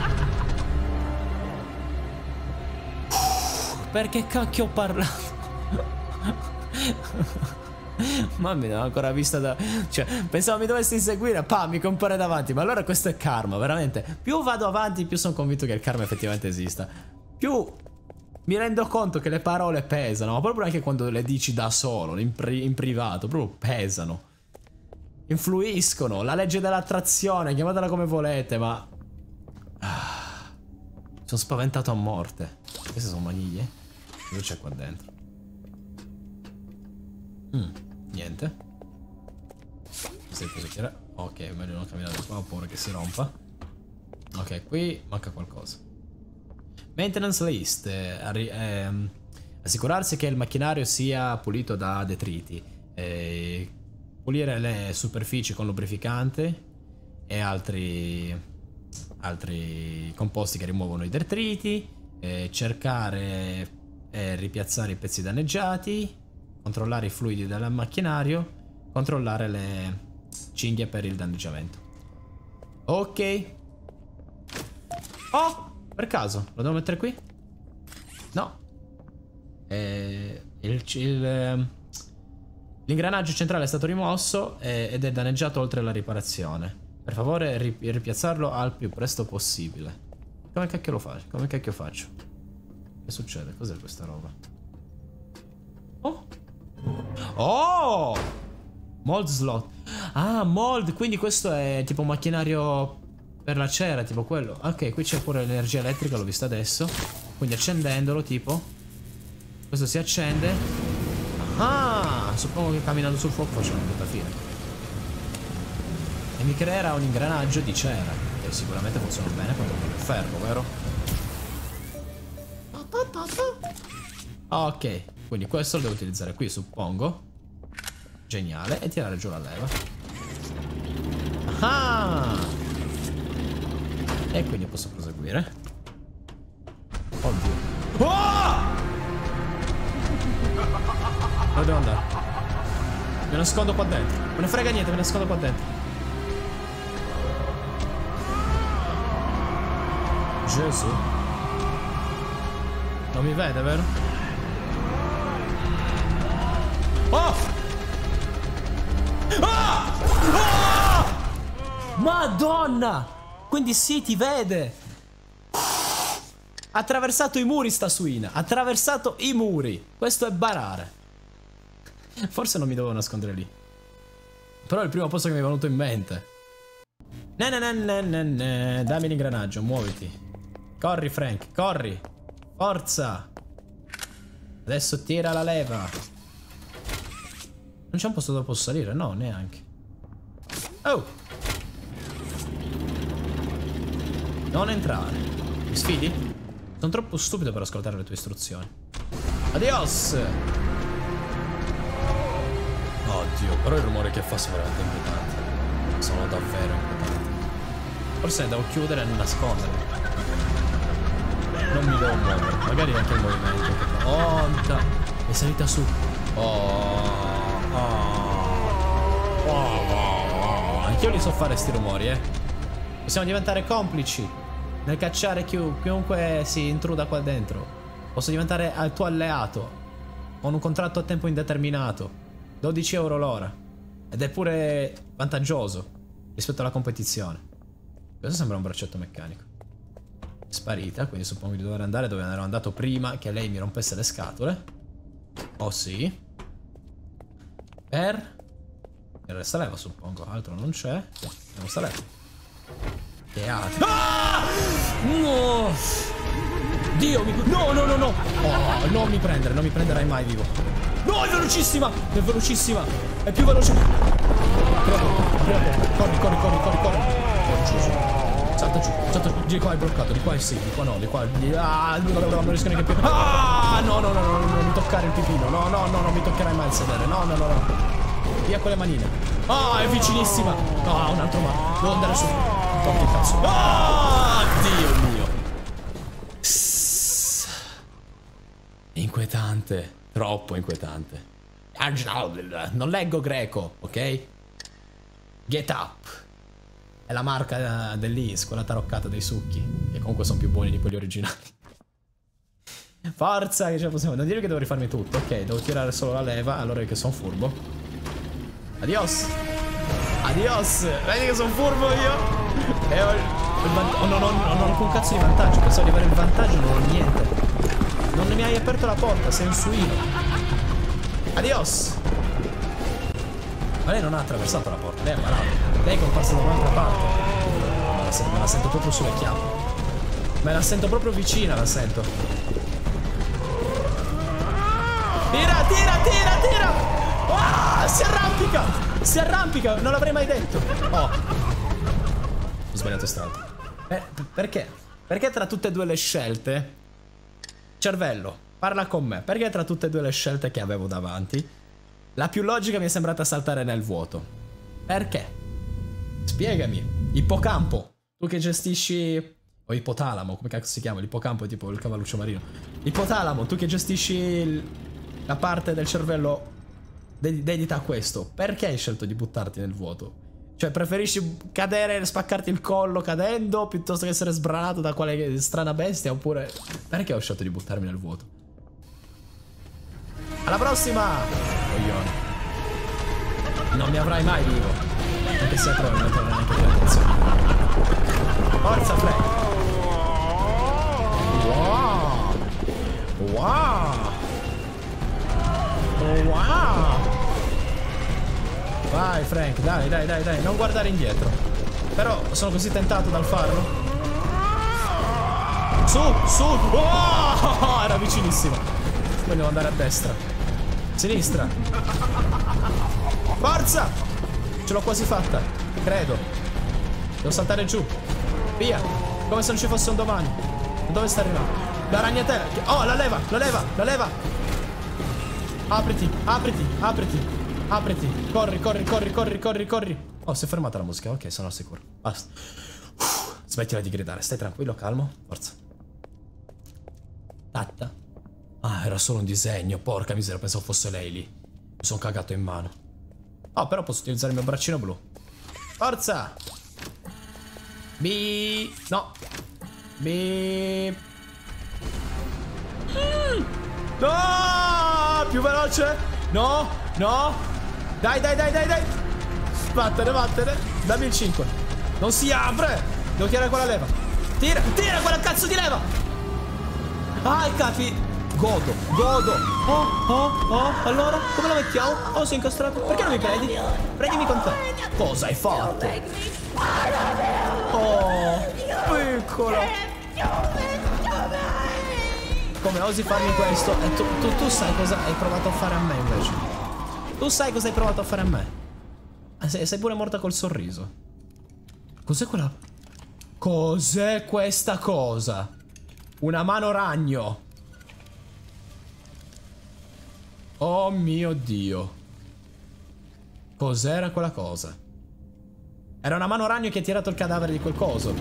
Perché cacchio ho parlato? Mamma mia, non l'ho ancora vista da... Cioè, pensavo mi dovessi inseguire, mi compare davanti. Ma allora questo è karma, veramente. Più vado avanti, più sono convinto che il karma effettivamente esista. Più mi rendo conto che le parole pesano. Ma proprio anche quando le dici da solo, in privato, proprio pesano. Influiscono. La legge dell'attrazione, chiamatela come volete, ma... sono spaventato a morte. Queste sono maniglie? Cosa c'è qua dentro? Niente. Ok, meglio non camminare qua, ho paura che si rompa. Ok, qui manca qualcosa. Maintenance list. Assicurarsi che il macchinario sia pulito da detriti. Pulire le superfici con lubrificante e altri composti che rimuovono i detriti. Cercare e ripiazzare i pezzi danneggiati. Controllare i fluidi del macchinario. Controllare le cinghie per il danneggiamento. Ok. Oh, per caso lo devo mettere qui? No. L'ingranaggio centrale è stato rimosso ed è danneggiato oltre la riparazione. Per favore ripiazzarlo al più presto possibile. Come cacchio lo faccio? Come cacchio faccio? Che succede? Cos'è questa roba? Oh! Oh! Mold slot. Ah, mold. Quindi questo è tipo un macchinario per la cera, tipo quello. Ok, qui c'è pure l'energia elettrica, l'ho vista adesso. Quindi accendendolo, tipo, questo si accende. Ah, suppongo che camminando sul fuoco faccio una brutta fine. E mi creerà un ingranaggio di cera, che sicuramente funziona bene quando prendo il ferro, vero? Ok, quindi questo lo devo utilizzare qui, suppongo. Geniale, e tirare giù la leva. Ah! E quindi posso proseguire. Oddio. Oh! Dove devo andare? Mi nascondo qua dentro. Me ne frega niente, mi nascondo qua dentro. Gesù. Non mi vede, vero? Oh! Ah! Ah! Madonna! Quindi sì, ti vede. Ha attraversato i muri sta suina. Ha attraversato i muri. Questo è barare. Forse non mi dovevo nascondere lì. Però è il primo posto che mi è venuto in mente. Dammi l'ingranaggio, muoviti. Corri Frank, corri. Forza. Adesso tira la leva. Non c'è un posto dove posso salire? No, neanche. Oh! Non entrare. Mi sfidi? Sono troppo stupido per ascoltare le tue istruzioni. Adios! Oddio, però il rumore che fa sono veramente inquietanti. Sono davvero inquietanti. Forse devo chiudere e nascondermi. Non mi devo muovere. Magari anche il movimento. Oh, è salita su. Anch'io li so fare sti rumori, Possiamo diventare complici nel cacciare chiunque si intruda qua dentro. Posso diventare il tuo alleato con un contratto a tempo indeterminato. 12 euro l'ora. Ed è pure vantaggioso rispetto alla competizione. Questo sembra un braccetto meccanico. È sparita, quindi suppongo di dover andare dove ero andato prima che lei mi rompesse le scatole. Oh sì. Per Il resta leva, suppongo. Altro non c'è. Andiamo sta leva. Che altro? Ah! No! Dio mi... No, no, no, no! Oh, non mi prendere, non mi prenderai mai vivo. No, è velocissima! È velocissima! È più veloce. Corri, corri, corri, corri, corri. Salta giù, salta giù. Di qua è bloccato, di qua è sì, di qua no, di qua... Ah, non riesco neanche più. Ah, no, no, no, no, non mi toccare il pipino. No, no, no, non mi toccherai mai il sedere. No, no, no, no. Via con le manine. Ah, è vicinissima. Ah, un altro mano. Devo andare su. Che cazzo. Ah, Dio mio. Inquietante. Troppo inquietante. Non leggo greco, ok? Get up. È la marca dell'Is, quella taroccata dei succhi. Che comunque sono più buoni di quelli originali. Forza, che ce la possiamo. Non dire che devo rifarmi tutto. Ok, devo tirare solo la leva. Allora che sono furbo. Adios. Adios. Vedi che sono furbo io. E ho il vantaggio. Non ho alcun cazzo di vantaggio. Pensavo di avere il vantaggio, non ho niente. Non mi hai aperto la porta, sei un suino. Adios. Ma lei non ha attraversato la porta, lei è malata. Lei è comparsa da un'altra parte. Me la sento proprio sulle chiappe. Me la sento proprio vicina, la sento. Tira, tira, tira, tira. Ah, si arrampica. Si arrampica, non l'avrei mai detto. Oh. Ho sbagliato strada. Perché? Perché tra tutte e due le scelte... Cervello, parla con me. Perché tra tutte e due le scelte che avevo davanti, la più logica mi è sembrata saltare nel vuoto? Perché? Spiegami. Ippocampo, tu che gestisci... O ipotalamo, come cazzo si chiama? L'ippocampo è tipo il cavalluccio marino. Ipotalamo, tu che gestisci la parte del cervello dedita a questo. Perché hai scelto di buttarti nel vuoto? Cioè, preferisci cadere e spaccarti il collo cadendo piuttosto che essere sbranato da quale strana bestia? Oppure... Perché ho scelto di buttarmi nel vuoto? Alla prossima! Coglione. Non mi avrai mai vivo. Anche se probabilmente non hai neanche più attenzione. Forza, Frank! Wow! Wow! Wow! Vai Frank, dai, dai, dai, dai, non guardare indietro. Però sono così tentato dal farlo. Su, su. Oh, era vicinissimo. Poi devo andare a destra. Sinistra. Forza! Ce l'ho quasi fatta, credo. Devo saltare giù. Via, come se non ci fosse un domani. Dove sta arrivando? La ragnatela. Oh, la leva, la leva, la leva. Apriti, apriti, apriti. Apriti, corri, corri, corri, corri, corri, corri. Oh, si è fermata la musica, ok, sono al sicuro. Basta. Smettila di gridare, stai tranquillo, calmo. Forza. Tatta. Ah, era solo un disegno, porca miseria, pensavo fosse lei lì. Mi sono cagato in mano. Oh, però posso utilizzare il mio braccino blu. Forza. Bi. No. Bi. No, più veloce. No, no. Dai, dai, dai, dai, dai. Vattene, vattene. Dammi il 5. Non si apre. Devo tirare quella leva. Tira, tira quella cazzo di leva. Ah, capi. Godo, godo. Oh, oh, oh. Allora, come lo mettiamo? Oh, sei incastrato. Perché non mi prendi? Prendimi con te. Cosa hai fatto? Oh, piccola. Come osi farmi questo? E tu sai cosa hai provato a fare a me invece. Tu sai cosa hai provato a fare a me? Sei pure morta col sorriso. Cos'è quella? Cos'è questa cosa? Una mano ragno. Oh mio Dio. Cos'era quella cosa? Era una mano ragno che ha tirato il cadavere di quel coso.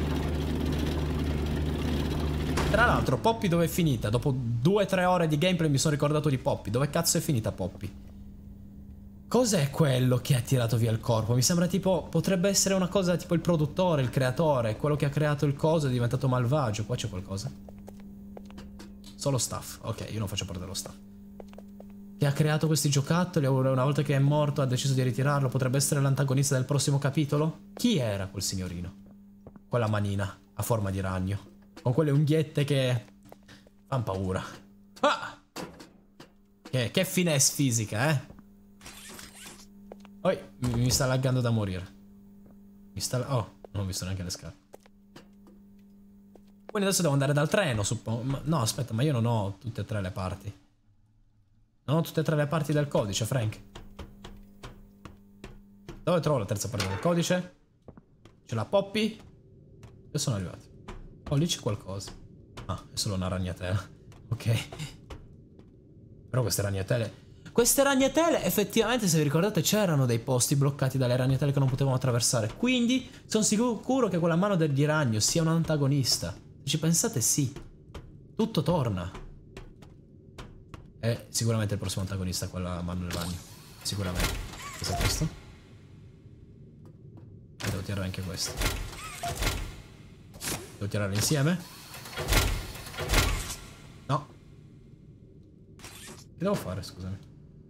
Tra l'altro, Poppy dove è finita? Dopo 2-3 ore di gameplay mi sono ricordato di Poppy. Dove cazzo è finita Poppy? Cos'è quello che ha tirato via il corpo? Mi sembra tipo... Potrebbe essere una cosa tipo il produttore, il creatore. Quello che ha creato il coso è diventato malvagio. Qua c'è qualcosa. Solo staff. Ok, io non faccio parte dello staff. Che ha creato questi giocattoli. Una volta che è morto ha deciso di ritirarlo. Potrebbe essere l'antagonista del prossimo capitolo? Chi era quel signorino? Quella manina a forma di ragno. Con quelle unghiette che... fanno paura. Ah! Che finesse fisica, eh? Poi mi sta laggando da morire. Oh, non ho visto neanche le scale. Quindi adesso devo andare dal treno, suppongo. No, aspetta, ma io non ho tutte e tre le parti. Non ho tutte e tre le parti del codice, Frank. Dove trovo la terza parte del codice? C'è la Poppy. Dove sono arrivati? Oh, lì c'è qualcosa. Ah, è solo una ragnatela. Ok. Però queste ragnatele... Queste ragnatele, effettivamente, se vi ricordate, c'erano dei posti bloccati dalle ragnatele che non potevamo attraversare. Quindi, sono sicuro che quella mano di ragno sia un antagonista. Se ci pensate, sì. Tutto torna. È sicuramente il prossimo antagonista, quella mano di ragno. Sicuramente. Cos'è questo? E devo tirare anche questo. Devo tirarli insieme? No. Che devo fare, scusami?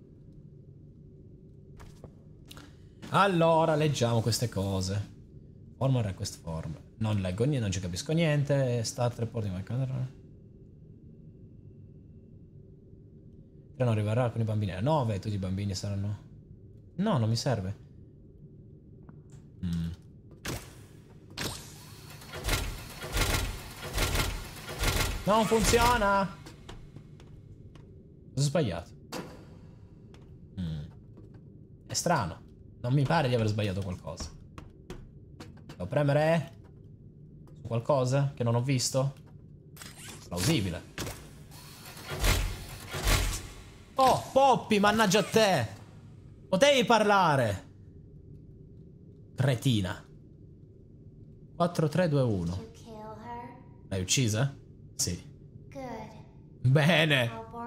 Allora, leggiamo queste cose. Form request form. Non leggo niente, non ci capisco niente. Start reporting my camera. Non arriverà alcuni bambini. 9, tutti i bambini saranno... No, non mi serve. Non funziona! Cosa ho sbagliato? È strano. Non mi pare di aver sbagliato qualcosa. Devo premere su qualcosa che non ho visto? Plausibile. Oh, Poppy, mannaggia a te! Potevi parlare! Cretina. 4, 3, 2, 1. L'hai uccisa? Sì. Bene.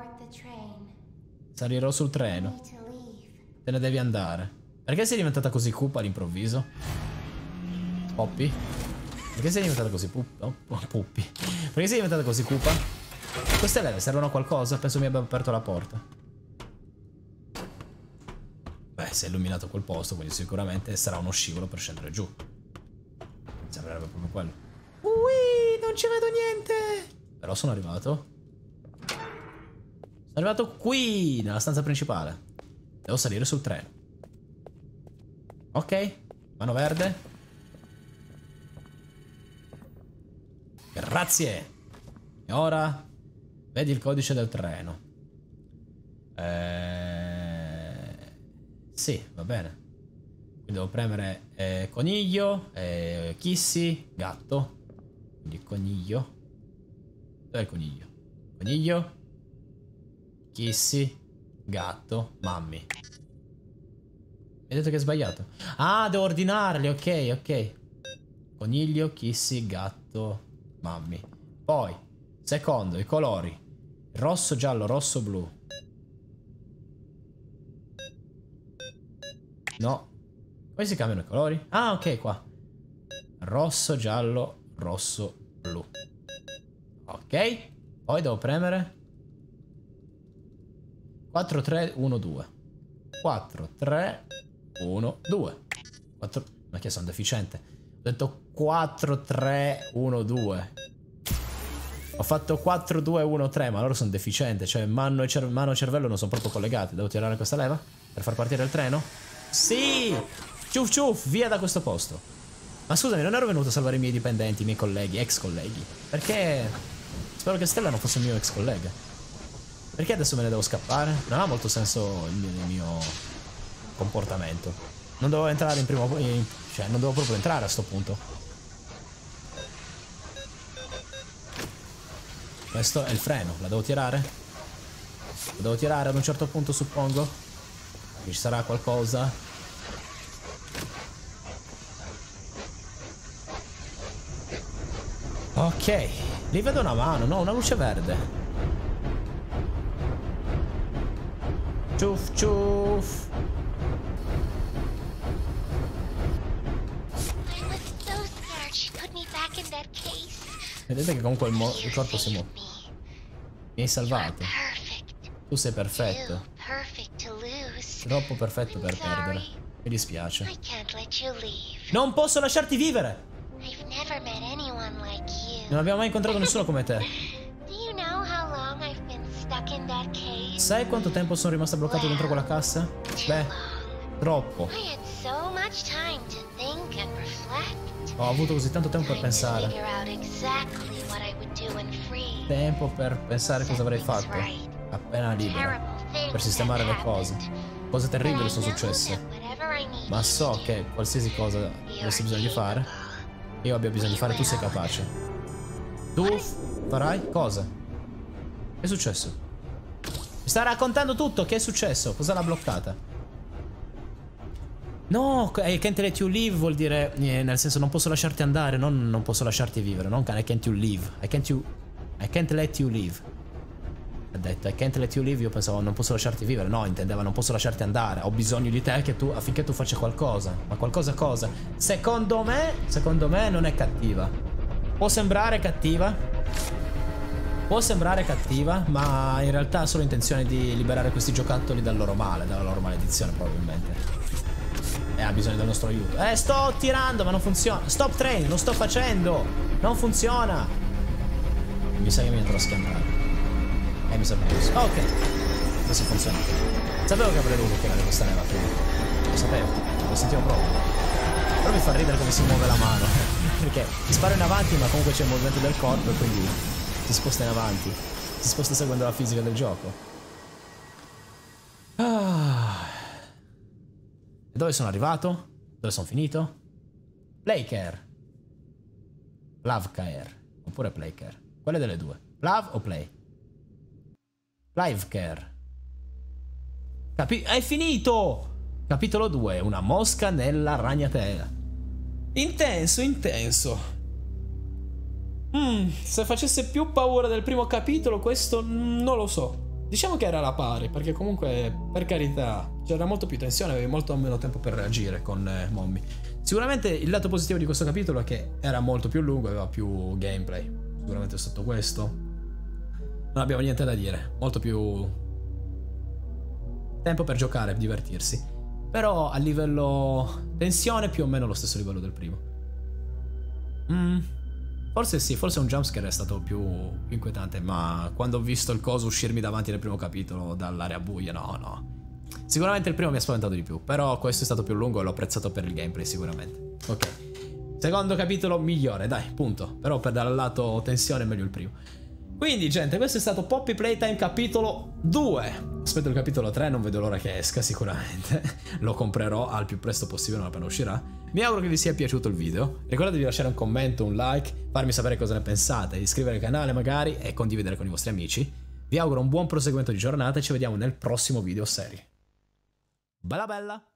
Salirò sul treno. Te ne devi andare. Perché sei diventata così cupa all'improvviso? Poppy? Perché sei diventata così Puppi? Perché sei diventata così cupa? Queste leve servono a qualcosa? Penso mi abbia aperto la porta. Beh, si è illuminato quel posto, quindi sicuramente sarà uno scivolo per scendere giù. Sembrerebbe proprio quello. Ui, non ci vedo niente! Però sono arrivato. Sono arrivato qui, nella stanza principale. Devo salire sul treno. Ok, mano verde. Grazie. E ora vedi il codice del treno. Sì, va bene. Quindi devo premere coniglio, Kissy, gatto. Quindi coniglio. Dov'è il coniglio? Coniglio, Kissy, gatto, mammi. Mi hai detto che è sbagliato. Ah, devo ordinarli, ok, ok. Coniglio, Kissy, gatto, mammi. Poi, secondo, i colori. Rosso, giallo, rosso, blu. No. Come si cambiano i colori? Ah, ok, qua. Rosso, giallo, rosso, blu. Ok. Poi devo premere 4, 3, 1, 2. 4, 3, 1, 2. 4... Ma che sono deficiente? Ho detto 4, 3, 1, 2. Ho fatto 4, 2, 1, 3. Ma loro sono deficiente. Cioè mano e cervello non sono proprio collegati. Devo tirare questa leva per far partire il treno? Sì! Ciuf ciuf, via da questo posto. Ma scusami, non ero venuto a salvare i miei dipendenti, i miei colleghi, ex colleghi. Perché... Spero che Stella non fosse il mio ex collega. Perché adesso me ne devo scappare? Non ha molto senso il mio comportamento. Non devo entrare in primo... Cioè, non devo proprio entrare a sto punto. Questo è il freno. La devo tirare? La devo tirare ad un certo punto, suppongo. Ci sarà qualcosa. Ok. Lì vedo una mano. No, una luce verde. Ciuf ciuf. Vedete che comunque il corpo si muove. Mi hai salvato. Tu sei perfetto. Troppo perfetto per perdere. Mi dispiace. Non posso lasciarti vivere. Non abbiamo mai incontrato nessuno come te. Sai quanto tempo sono rimasto bloccato dentro quella cassa? Beh, Troppo. I had so much time to think and reflect. Ho avuto così tanto tempo per Time to pensare. figure out exactly what I would do when free. Tempo per pensare cosa avrei Set things fatto. right. Appena libero. Terrible things Per sistemare le have cose. happened. Cose terribili But I sono know successe. that whatever I need Ma you so to che qualsiasi cosa do, avessi you're bisogno di fare, capable. io abbia bisogno di fare, tu sei capace. Tu farai cosa? Che è successo? Mi sta raccontando tutto, che è successo? Cosa l'ha bloccata? No, I can't let you leave vuol dire, nel senso non posso lasciarti andare, non posso lasciarti vivere, non I can't you leave. I can't let you leave. Ha detto I can't let you leave, io pensavo non posso lasciarti vivere, no, intendeva non posso lasciarti andare, ho bisogno di te affinché tu faccia qualcosa. Ma qualcosa cosa? Secondo me non è cattiva. Può sembrare cattiva, ma in realtà ha solo intenzione di liberare questi giocattoli dal loro male, dalla loro maledizione probabilmente. E ha bisogno del nostro aiuto. Sto tirando ma non funziona. Stop train, lo sto facendo. Non funziona. Mi sa che mi andrò a schiantare. Mi sa così. Ok. Adesso funziona. Sapevo che avrei dovuto tirare questa leva prima. Lo sapevo. Lo sentivo proprio. Però mi fa ridere come si muove la mano. Perché si spara in avanti ma comunque c'è il movimento del corpo e quindi si sposta in avanti. Si sposta seguendo la fisica del gioco. E dove sono arrivato? Dove sono finito? Playcare. Plavcare. Oppure Playcare. Quale delle due? Plav o Play? Livecare. È finito! Capitolo 2. Una mosca nella ragnatela. Intenso, intenso. Se facesse più paura del primo capitolo, questo non lo so. Diciamo che era alla pari, perché comunque, per carità, c'era molto più tensione, avevi molto meno tempo per reagire con Mommy. Sicuramente il lato positivo di questo capitolo è che era molto più lungo, aveva più gameplay. Sicuramente è stato questo. Non abbiamo niente da dire, molto più tempo per giocare, per divertirsi. Però a livello tensione più o meno lo stesso livello del primo. Forse sì, forse un jumpscare è stato più inquietante, ma quando ho visto il coso uscirmi davanti nel primo capitolo dall'area buia, no. Sicuramente il primo mi ha spaventato di più, però questo è stato più lungo e l'ho apprezzato per il gameplay sicuramente. Ok, secondo capitolo migliore, dai, punto. Però per dal lato tensione è meglio il primo. Quindi gente, questo è stato Poppy Playtime capitolo 2. Aspetto il capitolo 3, non vedo l'ora che esca sicuramente. Lo comprerò al più presto possibile, non appena uscirà. Mi auguro che vi sia piaciuto il video. Ricordatevi di lasciare un commento, un like, farmi sapere cosa ne pensate, iscrivervi al canale magari e condividere con i vostri amici. Vi auguro un buon proseguimento di giornata e ci vediamo nel prossimo video serie. Bella bella!